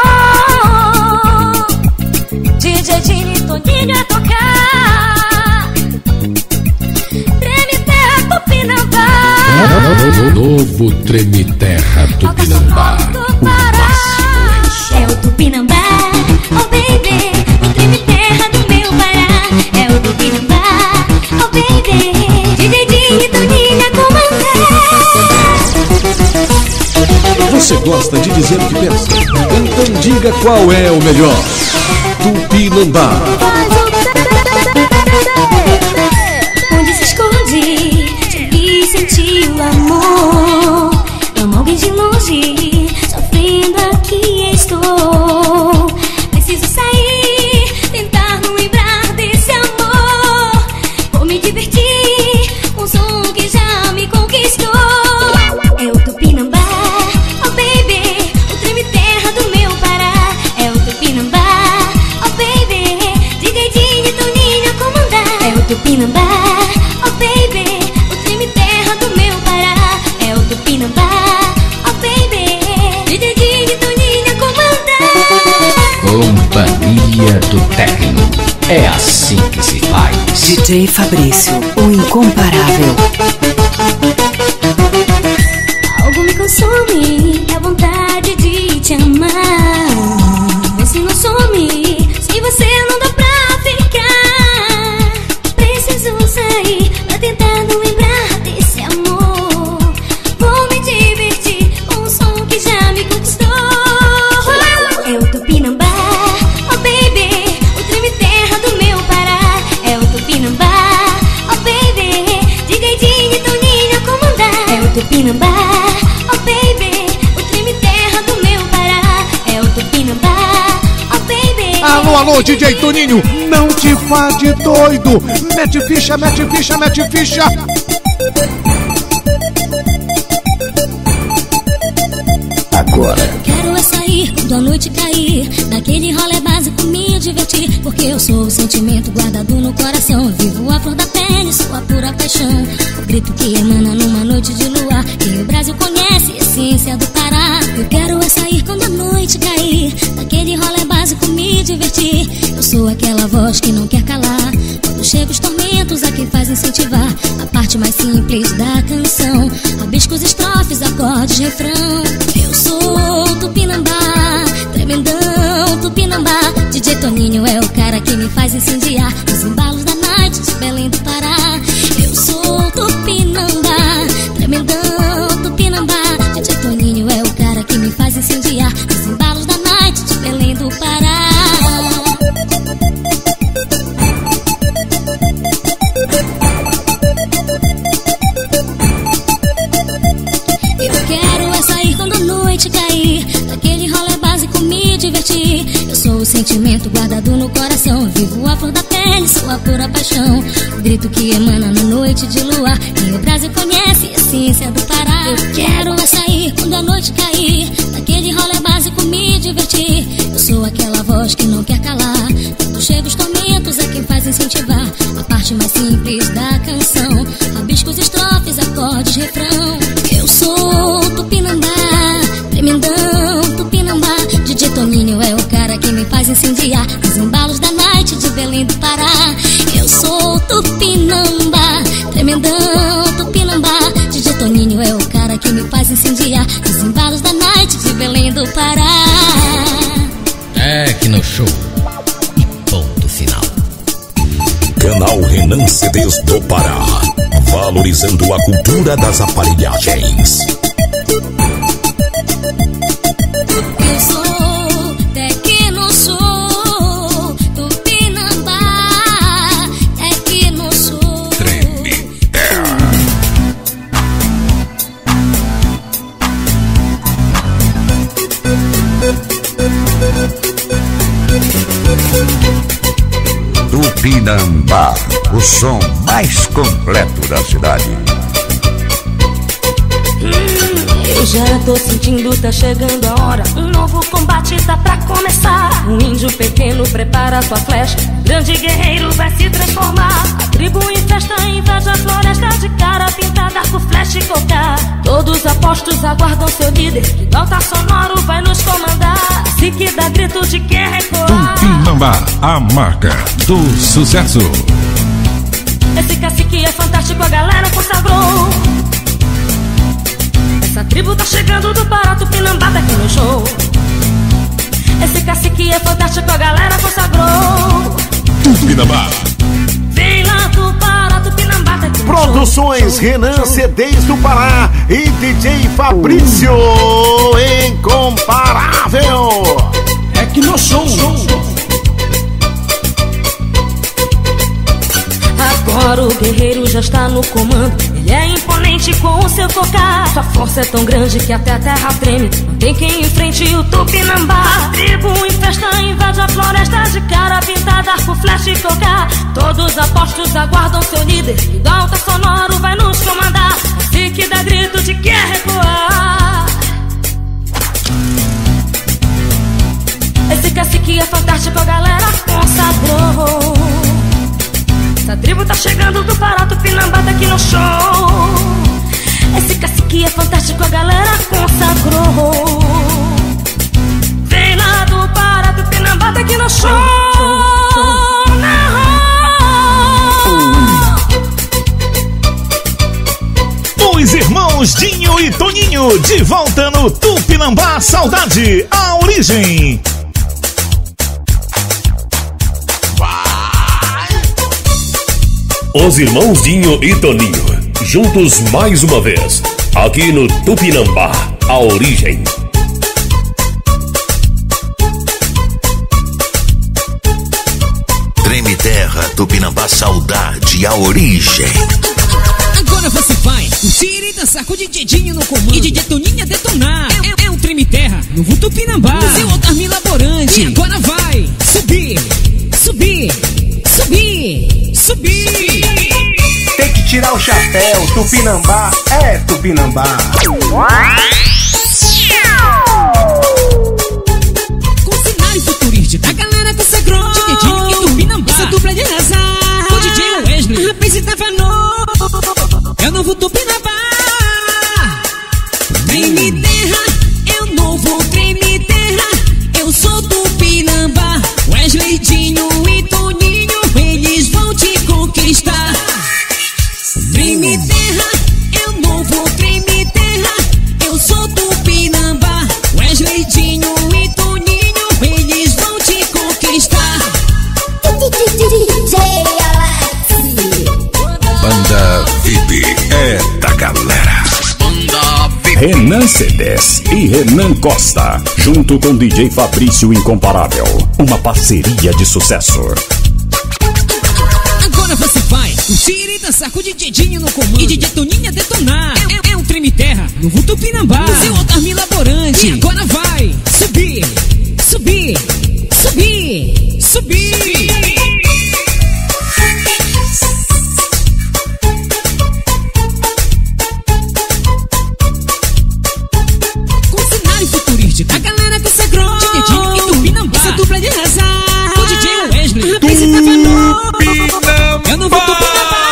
não. D J Dinho e Toninho a tocar. Treme Terra, Tupinambá. Novo Treme Terra, Tupinambá. É o Tupinambá, oh baby, o Treme Terra do meu Pará. É o Tupinambá, oh baby. Você gosta de dizer o que pensa? Então diga qual é o melhor. Tupinambá. Onde se esconde, te vi sentir o amor. Amo alguém de longe, sofrendo aqui estou. Preciso sair, tentar não lembrar desse amor. Vou me divertir, um som que já me conquistou. É o Tupinambá, oh baby, o treme terra do meu Pará. É o Tupinambá, oh baby, D J Dinho e Toninho a comandar. É o Tupinambá, oh baby, o treme terra do meu Pará. É o Tupinambá, oh baby, D J Dinho e Toninho a comandar. Companhia do Térreo. É assim que se faz. D J Fabrício, o incomparável. Algo me consome, a vontade de te amar. Vê se não some, sem você não dá pra ficar. Preciso sair pra tentar não lembrar desse amor. Vou me divertir com um som que já me conquistou. É o Tupinambá, oh baby, o treme terra do meu Pará. É o Tupinambá, oh baby, D J Dinho e Toninho a comandar. É o Tupinambá, oh baby, o treme terra do meu Pará. É o Tupinambá, oh baby. Alô, alô, D J Toninho, não te faz de doido. Mete ficha, mete ficha, mete ficha. Agora. Quero é sair quando a noite cair, daquele rolê básico me divertir. Porque eu sou o sentimento guardado no coração. Vivo a flor da pele, sua pura paixão. O grito que emana numa noite de luar, que o Brasil conhece, essência do Pará. Eu quero é sair quando a noite cair, daquele rolê básico me divertir. Eu sou aquela voz que não quer calar, quando chegam os tormentos a quem faz incentivar. A parte mais simples da canção, rabiscos, estrofes, acordes, refrão. Eu sou o Tupinambá, tremendão Tupinambá. D J Toninho é o cara que me faz incendiar os embalos da night de Belém do Pará. Eu sou o Tupinambá, tremendão Tupinambá. D J Toninho é o cara que me faz incendiar os embalos da night de Belém do Pará. Eu quero é sair quando a noite cair, daquele rolê básico me divertir. Eu sou o sentimento guardado no coração, vivo a flor da pele, sua pura paixão. O grito que emana na noite de luar, que o Brasil conhece, essência do Pará. Eu quero é sair quando a noite cair, daquele rolê básico me divertir. Eu sou aquela voz que não quer calar, quando chega os tormentos é quem faz incentivar. A parte mais simples da canção, rabiscos, estrofes, acordes, refrão. Eu sou o Tupinambá, tremendão Tupinambá. D J Toninho é o cara que me faz incendiar os embalos da night de Belém do Pará. Eu sou o Tupinambá, tremendão Tupinambá. D J Toninho é o cara que me faz incendiar os embalos da night de Belém do Pará. É que no show e ponto final. Canal Renan C Ds do Pará, valorizando a cultura das aparelhagens. Eu sou Tecno Show, Tupinambá, Tecno Show. Treme Terra. Tupinambá, o som mais completo da cidade. Eu já tô sentindo, tá chegando a hora. Um novo combate tá pra começar. Um índio pequeno prepara sua flecha, grande guerreiro vai se transformar. A tribo em festa invade a floresta, de cara pintada com flecha e cocar. Todos apostos aguardam seu líder, que do altar sonoro vai nos comandar. Se que dá grito de guerra ecoar. Tupinambá, a marca do sucesso. Esse cacique é fantástico, a galera consagrou. Essa tribo tá chegando do Pará, Tupinambá tá aqui no show. Esse cacique é fantástico, a galera consagrou. Tupinambá. Vem lá lá do Pará, Tupinambá, tá aqui no Produções show. Renan C Ds do Pará e D J Fabrício, incomparável. É que no show. Agora o guerreiro já está no comando. Ele é imponente com o seu tocar. Sua força é tão grande que até a terra treme. Não tem quem enfrente o Tupinambá. Tribo em festa invade a floresta, de cara pintada, arco, flecha e cocar. Todos apostos aguardam seu líder, e do alto sonoro vai nos comandar. Assim que dá grito de quer recuar. Esse cacique é fantástico, a galera consagrou. Essa tribo tá chegando do Pará, Tupinambá tá aqui no show. Esse cacique é fantástico, a galera consagrou. Vem lá do Pará, Tupinambá tá aqui no show. Os irmãos Dinho e Toninho de volta no Tupinambá Saudade, a origem. Os irmãos Dinho e Toninho, juntos mais uma vez, aqui no Tupinambá, a origem. Treme Terra, Tupinambá Saudade, a origem. Agora você vai curtir e dançar com o D J Dinho no comando e D J Toninho a detonar. É, é um Treme Terra, novo Tupinambá, o seu Altar Milaborante. E agora vai subir, subir, subir, subir. Tem que tirar o chapéu, Tupinambá é Tupinambá. Com cenário futurístico, a galera consagrou D J Dinho e Tupinambá, essa dupla de arrasar. O D J Wesley, rapaz e Tafanô, é o novo Tupinambá. Treme Terra, é o novo Treme Terra. Eu sou Tupinambá, Wesley, Dinho e Toninho, eles vão te conquistar. Treme Terra, é o novo Treme Terra. Eu sou Tupinambá, Wesley, Dinho e Toninho, eles vão te conquistar. Banda V I P é da galera. Banda V I P. Renan C Ds e Renan Costa, junto com D J Fabrício Incomparável, uma parceria de sucesso. Agora você vai curtir e dançar com o D J Dinho no comando e D J Toninho a detonar. É, é um Treme Terra, novo Tupinambá, o seu Altar Milaborante. E agora vai subir, subir, subir, subir. Com cenário futurístico, a galera consagrou D J Dinho e Tupinambá, essa dupla de arrasar. O D J Wesley, rapaz e Tafanô, é o novo Tupinambá.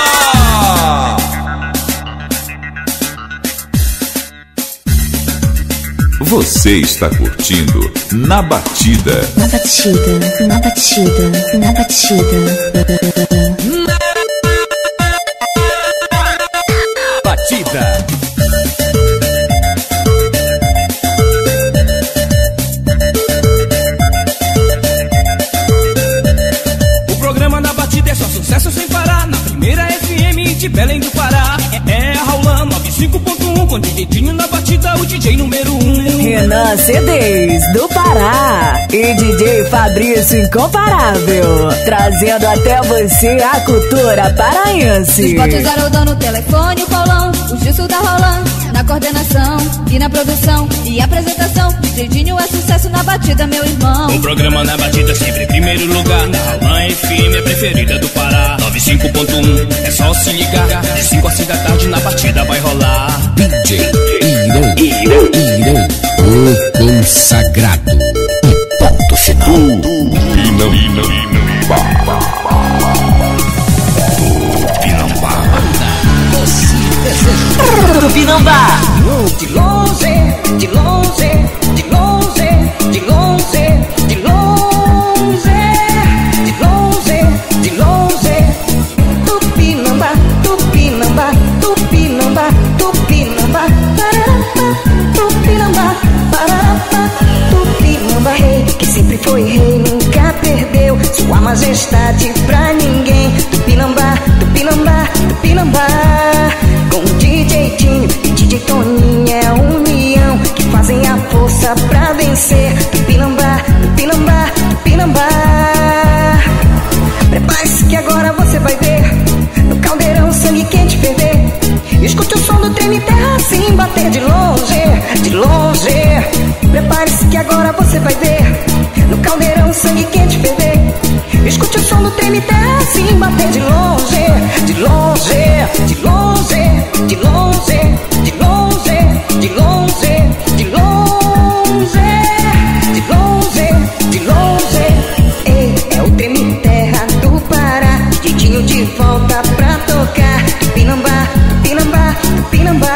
Você está curtindo Na Batida. Na batida, na batida, na batida. Batida. O programa Na Batida é só sucesso sem parar. Na primeira F M de Belém do Pará. É, é a Raulã noventa e cinco ponto um com D J Dinho na batida, o D J número um. Renan C Ds do Pará e D J Fabrício Incomparável, trazendo até você a cultura paraense. Os botes Haroldo no telefone, o Paulão, o Gilson da Roland, na coordenação e na produção e apresentação. D J Dinho é sucesso na batida, meu irmão. O programa Na Batida sempre em primeiro lugar. Na Raulã F M é preferida do Pará. noventa e cinco ponto um, é só se ligar. De cinco às seis da tarde na batida vai rolar. D J Irã, Irã, Irã, o consagrado. E ponto final. Tupinambá. Tupinambá. De longe, de longe, de longe, de longe, de longe, de longe, de longe. Tupinambá, Tupinambá, Tupinambá, Tupinambá, Parará, Tupinambá, Parará, Tupinambá. Rei que sempre foi rei, nunca perdeu sua majestade pra ninguém. Tupinambá, bater de longe, de longe. Prepare-se que agora você vai ver no caldeirão sangue quente ferver. Escute o som do treme terra assim bater de longe, de longe, de longe, de longe, de longe, de longe, de longe, de longe, de longe. Ei, é o treme terra do Pará, Didinho de volta pra tocar. Tupinambá, Tupinambá, Tupinambá.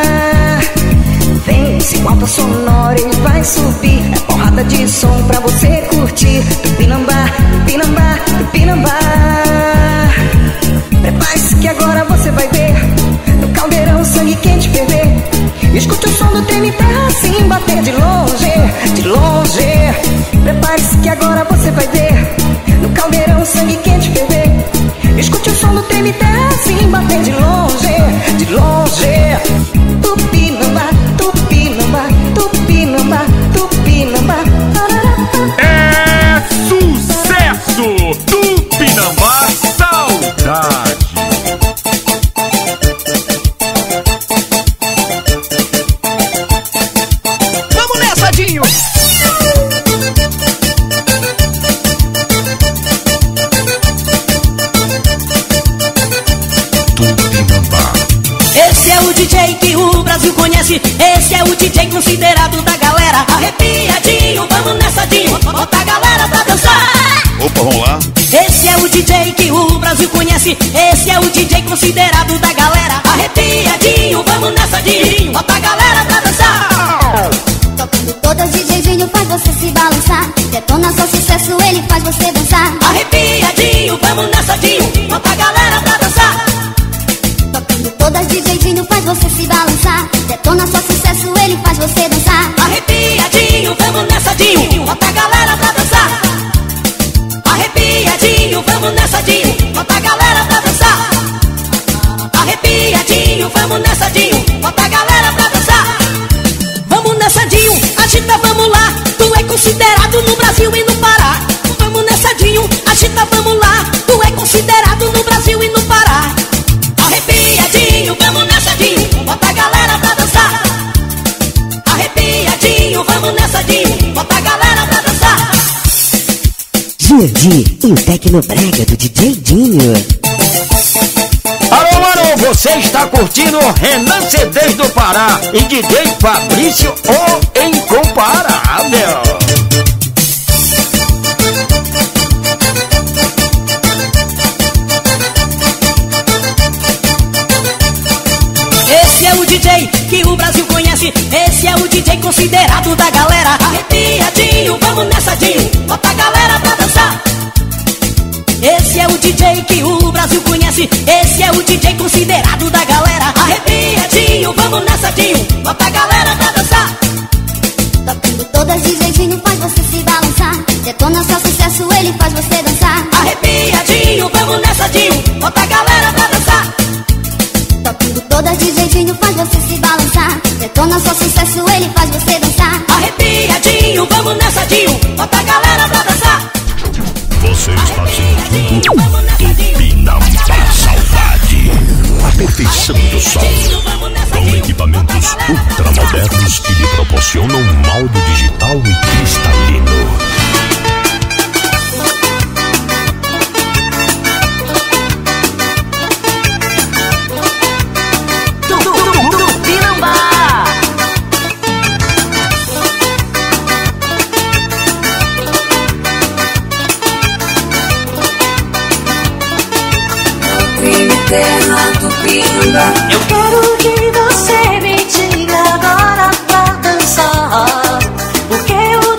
Vem, esse alto sonoro e vai subir. É porrada de som pra você curtir. Tupinambá, Tupinambá, Tupinambá. Prepare-se que agora você vai ver no caldeirão sangue quente ferver. Escute o som do treme terra assim bater de longe, de longe. Prepare-se que agora você vai ver no caldeirão sangue quente ferver. Escute o som do treme terra assim bater de longe, de longe. Tupinambá, Tupinambá, Tupinambá, Tupinambá. É sucesso! Tupinambá, saudade! Vamos nessa, Dinho! Esse é o D J que o Brasil conhece. Esse é o D J considerado da galera. Arrepiadinho, vamos nessa, Dinho. Bota a galera pra dançar. Opa, vamos lá. Esse é o D J que o Brasil conhece. Esse é o D J considerado da galera. Arrepiadinho, vamos nessa, Dinho. Bota a galera pra dançar. Tocando todas, DJzinho faz você se balançar. Detona só sucesso, ele faz você dançar. Arrepiadinho, vamos nessa, Dinho. Bota a galera pra dançar. Tocando todas, DJzinho faz você se balançar. Detona só sucesso, ele faz você dançar. Arrepiadinho, vamos nessa, Dinho. Bota a galera pra dançar. Arrepiadinho, vamos nessa, Dinho. Bota a galera pra dançar. Arrepiadinho, vamos nessa, Dinho. Bota a galera pra dançar. Vamos nessa, Dinho, agita, vamos lá. Tu é considerado no Brasil e no Pará. Vamos nessa, Dinho, agita, vamos lá. Tu é considerado no Brasil e no Pará. Arrepiadinho, vamos nessa, Dinho. Bota a galera pra dançar. Arrepiadinho, vamos nessa, Dinho. Bota a galera pra dançar. Jurandir e o Tecnobrega do D J Dinho. Alô, alô, você está curtindo Renan C Ds do Pará e D J Fabrício, o incomparável. Esse é o D J que o Brasil conhece. Esse é o D J considerado da galera. Arrepiadinho, vamos nessa, Dinho. Bota a galera pra dançar. Esse é o D J que o Brasil conhece. Esse é o D J considerado da galera. Arrepiadinho, vamos nessa, Dinho. Bota a galera pra dançar. Tocando todas, DJzinho faz você se balançar. Detona só sucesso, ele faz você dançar. Arrepiadinho, vamos nessa, Dinho. Bota a galera pra dançar. Tocando todas, DJzinho faz você se balançar. Detona só sucesso, ele faz você dançar. Arrepiadinho, vamos nessa, Dinho. Bota a galera pra dançar. Você está sentindo Tupinambá Saudade. A perfeição do som. Com equipamentos ultramodernos que lhe proporcionam um áudio digital e cristalino. Eu quero que você me diga agora pra dançar, porque eu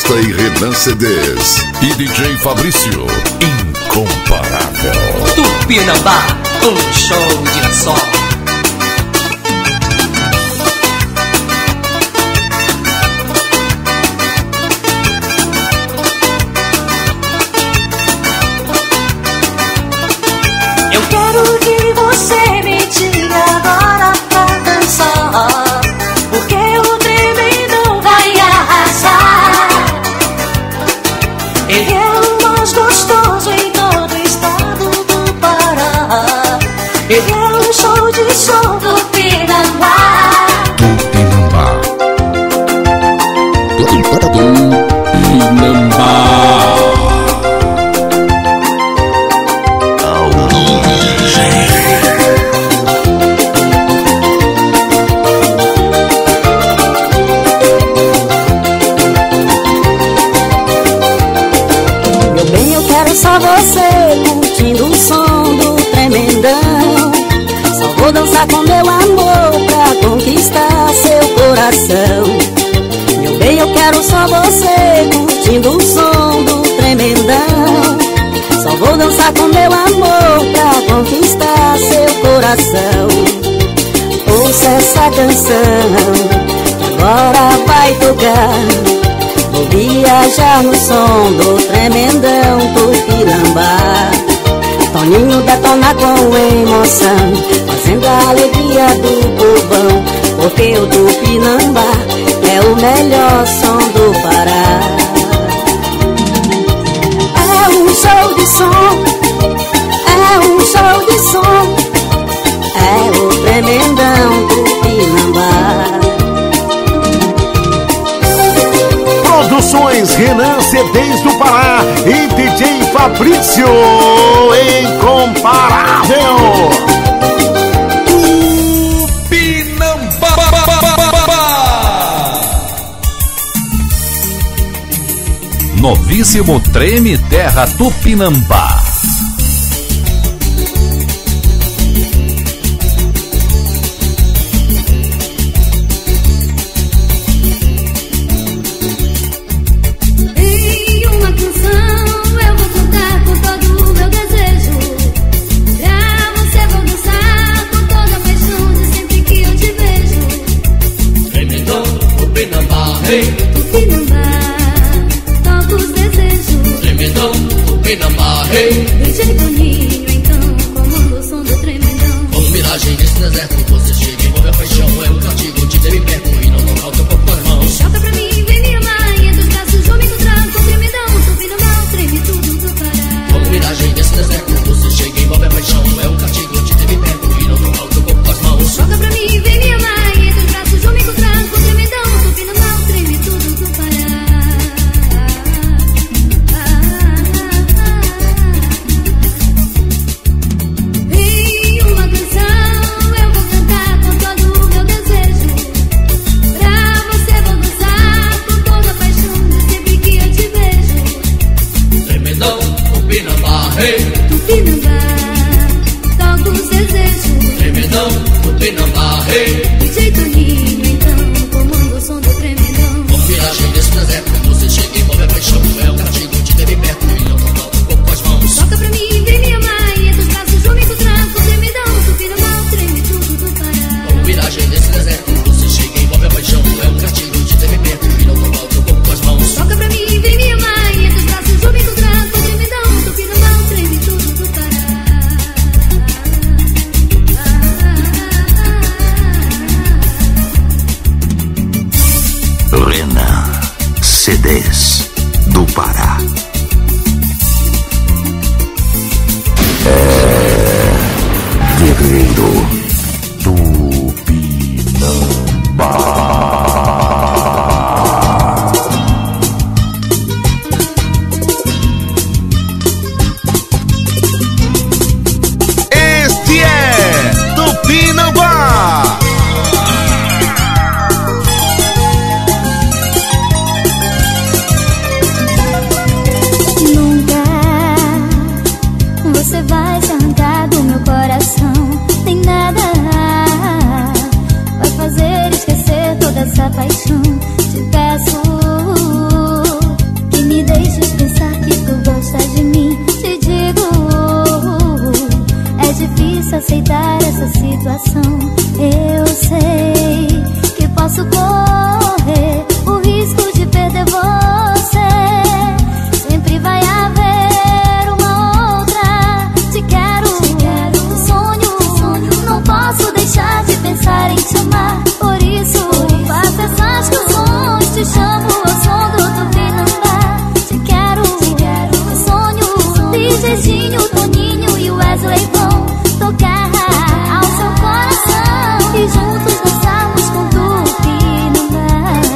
Costa e Renan C Ds. E D J Fabrício, incomparável. Tupinambá, um show de som. Eu quero que você me tire agora pra dançar, porque o tremendão vai arrasar. Ele é o mais gostoso em todo o estado do Pará. Ele é um show de som do Tupinambá. Tupinambá. Tupinambá. Só você curtindo o som do tremendão. Só vou dançar com meu amor pra conquistar seu coração. Meu bem, eu quero só você curtindo o som do tremendão. Só vou dançar com meu amor pra conquistar seu coração. Ouça essa canção que agora vai tocar. Vou viajar no som do tremendão Tupinambá. Toninho detona com emoção, fazendo a alegria do povão, porque o Tupinambá é o melhor som do Pará. É um show de som, é um show de som, é o tremendão Tupinambá. Produções Renan C Ds do Pará e D J Fabrício, incomparável. Tupinambá. Novíssimo Treme Terra Tupinambá. Tupinambá, toca os desejos. Tremendão, Tupinambá, hey. D J Toninho, então, comanda o som do tremendão. Como miragem nesse deserto, você chega e envolve a paixão. É um castigo, te teve perto e não tocar o teu corpo com as mãos. Choca pra mim, vem me amar, e entre os braços vou me encontrar com o tremendão. Tupinambá, treme tudo do Pará. Como miragem nesse deserto, você chega e envolve a paixão. É um castigo, te teve perto e não tocar o teu corpo com as mãos. Choca pra mim, vem me amar, e entre os braços vou me encontrar com o tremendão. Tupinambá, treme tudo do Pará. Em uma canção eu vou cantar com todo o meu desejo. Pra você vou dançar com toda a paixão de sempre que eu te vejo. Tremendão, Tupinambá, hey. Tupinambá, toca os desejos. Tremendão, Tupinambá, hey. D J Toninho, então, comanda o som do tremendão. Como miragem nesse deserto, você chega e envolve a paixão. É um castigo, te teve perto e não tocar o teu corpo com as mãos. Toca pra mim, vem me amar, e entre os braços vou me encontrar com o tremendão. Tupinambá, treme tudo do Pará. Como miragem nesse deserto, você chega e envolve a paixão. É um castigo, te teve perto e não tocar o teu corpo com as mãos. Toca pra mim, vem me amar, e entre os braços vou me encontrar com o tremendão. Tupinambá, treme tudo do Pará. Renan C Ds do Pará. É guerreiro Tupinambá. Este é Tupinambá. Nunca você vai se arrancar do meu coração. Nem nada vai fazer esquecer toda essa paixão. Te peço, aceitar essa situação. Eu sei que posso correr o risco de perder você. Sempre vai haver uma outra. Te quero, sonho, não posso deixar de pensar em te amar. Por isso, faço essas canções, te chamo ao som do Tupinambá. Te quero, sonho, D J Dinho, Toninho e Wesley vão tocar ao seu coração e juntos dançamos com Tupinambá.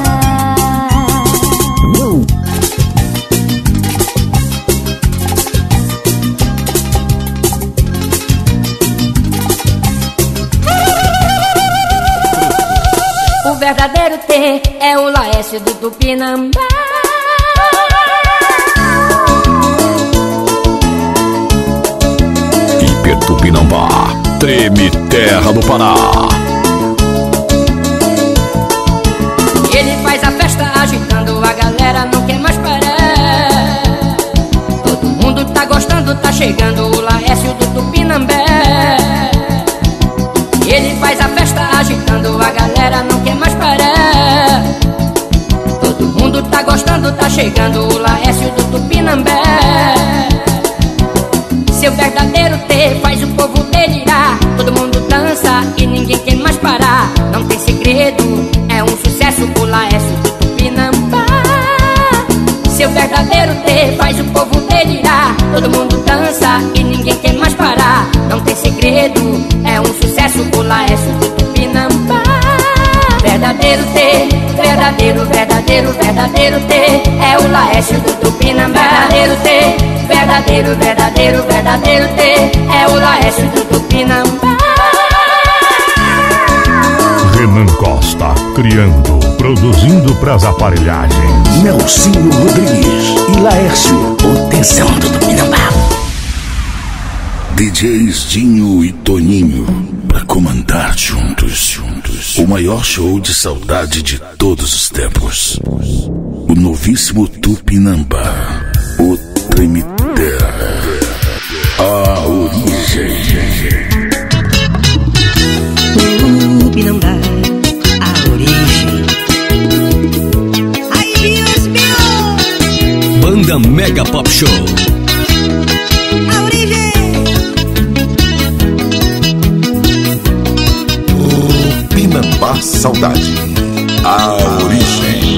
O verdadeiro T é o Laércio do Tupinambá. Hiper Tupinambá, treme terra do Pará. Ele faz a festa agitando, a galera não quer mais parar. Todo mundo tá gostando, tá chegando o Laércio do Tupinambá. Ele faz a festa agitando, a galera não quer mais parar. Todo mundo tá gostando, tá chegando o Laércio do Tupinambá. Seu verdadeiro T faz o povo delirar. Todo mundo dança e ninguém quer mais parar. Não tem segredo, é um sucesso o Laércio do Tupinambá. Seu verdadeiro T faz o povo delirar. Todo mundo dança e ninguém quer mais parar. Não tem segredo, é um sucesso o Laércio do Tupinambá. Verdadeiro T, verdadeiro, verdadeiro, verdadeiro T é o Laércio do Tupinambá. Verdadeiro T, verdadeiro, verdadeiro, verdadeiro T é o Laércio do Tupinambá. Renan Costa, criando, produzindo pras aparelhagens. Nelsinho Rodrigues e Laércio, o tesão do Tupinambá. D Js Dinho e Toninho, pra comandar juntos, juntos, o maior show de saudade de todos os tempos. O novíssimo Tupinambá, o treme terra, a origem. Tupinambá, a origem. Ai, Deus meu! Banda Mega Pop Show. A origem. Tupinambá Saudade, a origem.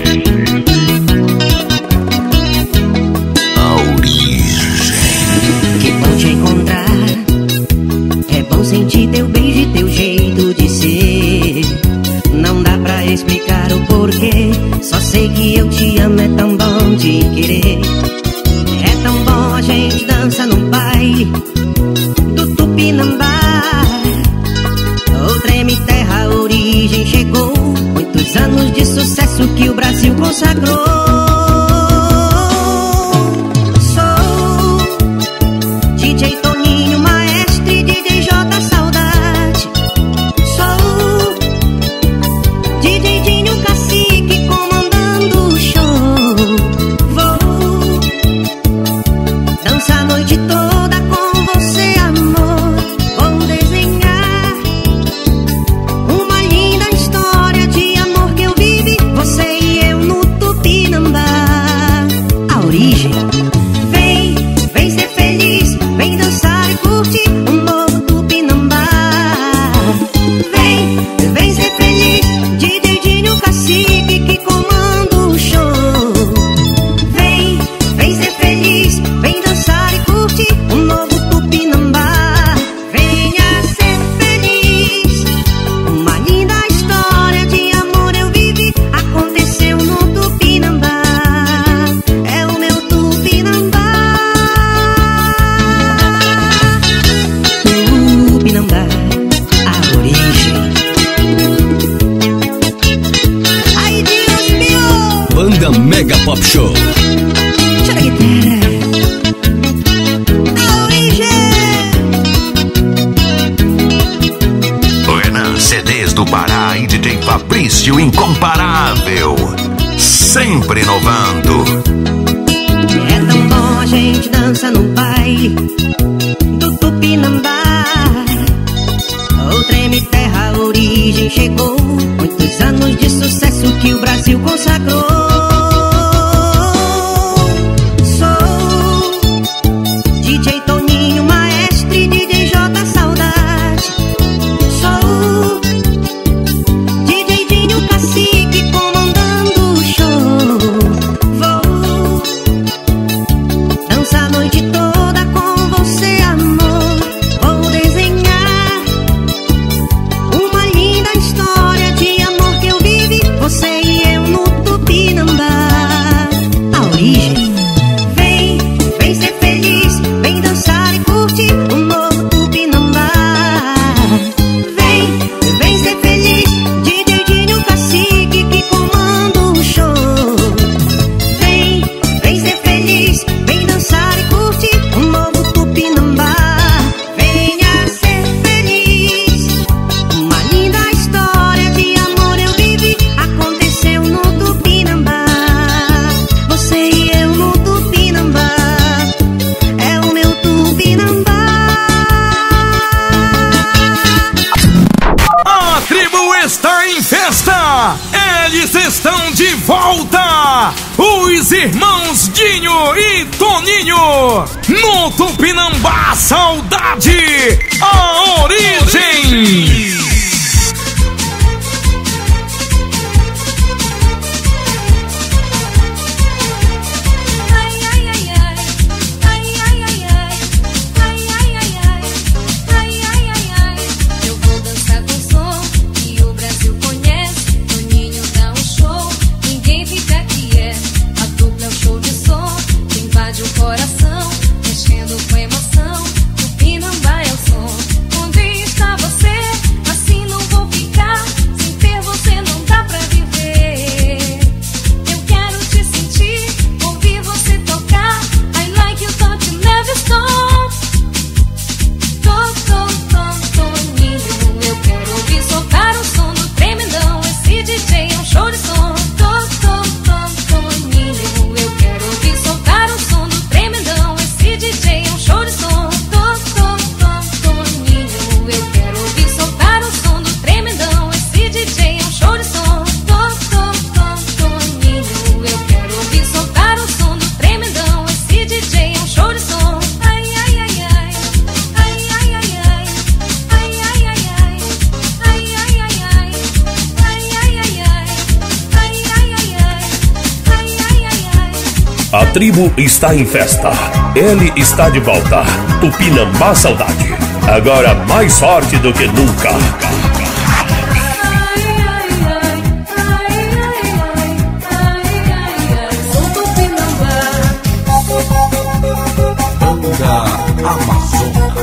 A origem. Que bom te encontrar. É bom sentir teu beijo e teu jeito de ser. Não dá pra explicar o porquê. Só sei que eu te amo, é tão bom te querer. É tão bom a gente dança no baile do Tupinambá. O treme terra, a origem chegou. Muitos anos de sucesso que o Brasil consagrou. Sou D J Toninho, maestro e D J J Saudade. Sou D J Dinho, cacique, comandando o show. Vou dançar a noite toda com você, amor. Vou desenhar uma linda história de amor que eu vivi, você e eu no Tupinambá. A origem. Vem, vem ser feliz, vem dançar e curtir um novo Tupinambá. Vem, vem ser feliz, D J Dinho, cacique que comanda o show. Vem, vem ser feliz, vem dançar e curtir um novo Tupinambá. Venha ser feliz, uma linda história de amor eu vivi, aconteceu no Tupinambá. É o meu Tupinambá. Tupinambá, a origem. Ai, Deus meu! Banda Mega Pop Show. Tira a guitarra. A origem. Renan C Ds do Pará e D J Fabrício Incomparável, sempre inovando. É tão bom a gente dança no baile do Tupinambá. origem chegou. Muitos anos de sucesso que o Brasil consagrou. Sou D J Toninho, maestro e D J J Saudade. Sou D J Dinho Cacique comandando o show. Vou dançar a noite toda com você, amor. Vou desenhar uma linda história de amor que eu vivi, você e eu no Tupinambá. A origem. Vem, vem ser feliz, vem dançar e curtir o novo Tupinambá. Vem, vem ser feliz, D J Dinho Cacique que comanda o show. Vem, vem ser feliz, vem dançar e curtir o novo Tupinambá. Venha ser feliz, uma linda história de amor eu vivi, aconteceu no Tupinambá. Você e eu no Tupinambá, é o meu Tupinambá. A tribo está em festa! Eles estão de volta! Os irmãos Dinho e Toninho! No Tupinambá Saudade! A origem! Eu vou dançar com som que o Brasil conhece. Toninho dá um show, ninguém fica quieto. A dupla é um show de som que invade o coração, mexendo com emoção. Tupinambá é o som. Onde está você? Assim não vou ficar. Sem ter você não dá pra viver. Eu quero te sentir, ouvir você tocar. I like you, don't you never stop. Tom, tom, tom, Toninho, eu quero ouvir soltar o som do tremendão. Esse D J é um show de som. Tom, tom, tom, Toninho, eu quero ouvir soltar o som do tremendão. Esse D J é um show de som. Tom, tom, tom, Toninho, eu quero ouvir soltar o som do tremendão. Esse D J é um show de som. Tom, tom, tom, Toninho, eu quero ouvir soltar o som do tremendão. Esse D J é um show de som. Ai, ai, ai, ai. Ai, ai, ai, ai. Ai, ai, ai, ai. Ai, ai, ai, ai. Ai, ai, ai, ai. Ai, ai, ai, ai. Ai, ai, ai, ai. A tribo está em festa. Ele está de volta. Tupinambá Saudade. Agora mais forte do que nunca. Sou Tupinambá. Banda Amazonas.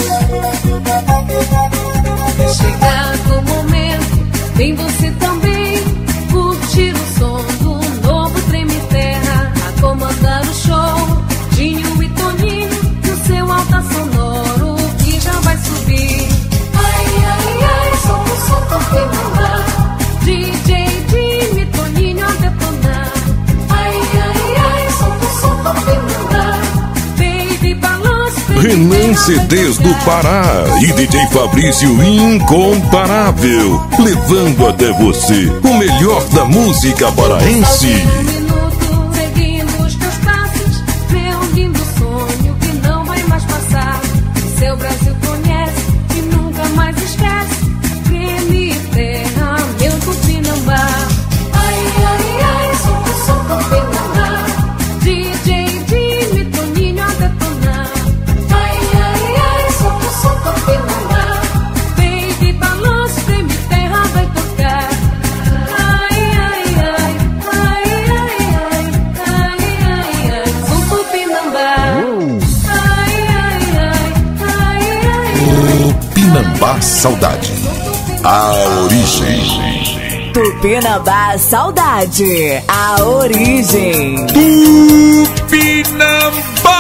É chegado o momento, vem você também curtir o som do novo Treme Terra, a comandar o show. Dinho e Toninho no seu alta sonoro que já vai subir. Ai, ai, ai, som do som Tupinambá. D J Dinho e Toninho a detonar. Ai, ai, ai, som do som Tupinambá. Baby balanço, Renan C Ds do Pará e D J Fabrício incomparável, levando até você o melhor da música paraense. seguindo os teus passos, meu lindo sonho que não vai mais passar. Seu Brasil conhece e nunca mais esquece. Treme Terra, meu Tupinambá. Ai, ai, ai, som do som Tupinambá. D J Dinho e Toninho a detonar. Ai, ai, ai, som do som Tupinambá. Baby balanço, Treme Terra vai tocar. Ai, ai, ai, ai, ai, ai, ai, ai, som Tupinambá. Ai, ai, ai, ai, ai. Tupinambá Saudade, a origem. Tupinambá Saudade, a origem. Tupinambá,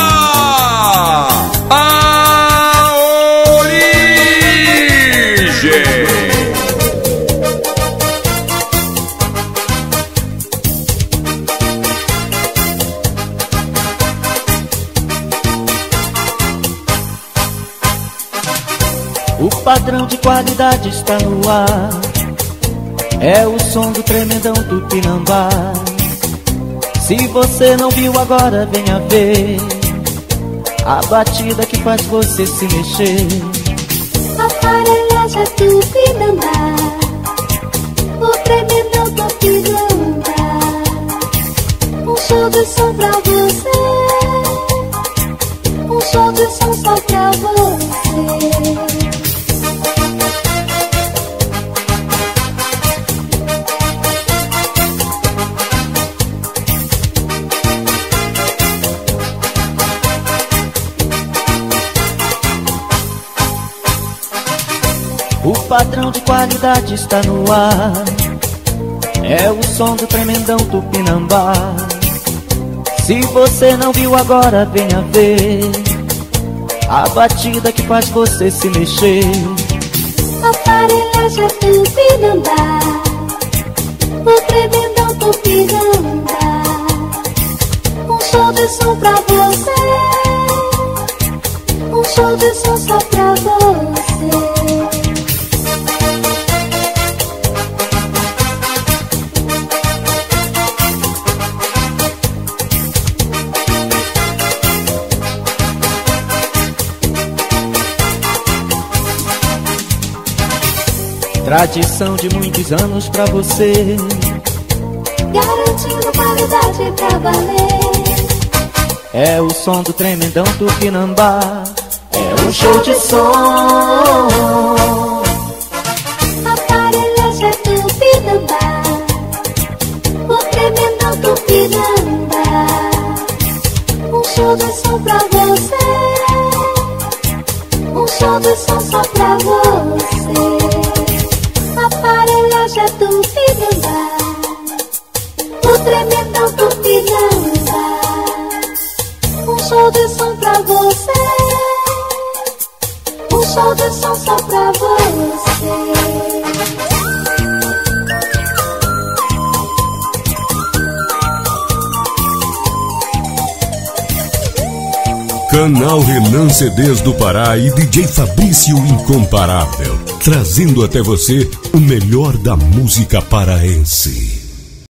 a origem. O padrão de qualidade está no ar. É o som do tremendão Tupinambá. Se você não viu agora, venha ver a batida que faz você se mexer. Aparelhagem Tupinambá, o tremendão Tupinambá. Um show de som pra você, um show de som só pra você. O padrão de qualidade está no ar. É o som do tremendão Tupinambá. Se você não viu agora, venha ver a batida que faz você se mexer. Aparelhagem Tupinambá, o tremendão Tupinambá. Um show de som pra você, um show de som só pra você. Tradição de muitos anos pra você, garantindo qualidade pra valer. É o som do tremendão Tupinambá. É um show de som. Aparelhagem Tupinambá, o tremendão Tupinambá. Um show de som pra você, um show de som só pra você. Aparelhagem Tupinambá, o tremendão Tupinambá. Um show de som pra você, um show de som só pra você. Canal Renan C Ds do Pará e D J Fabrício Incomparável, trazendo até você o melhor da música paraense.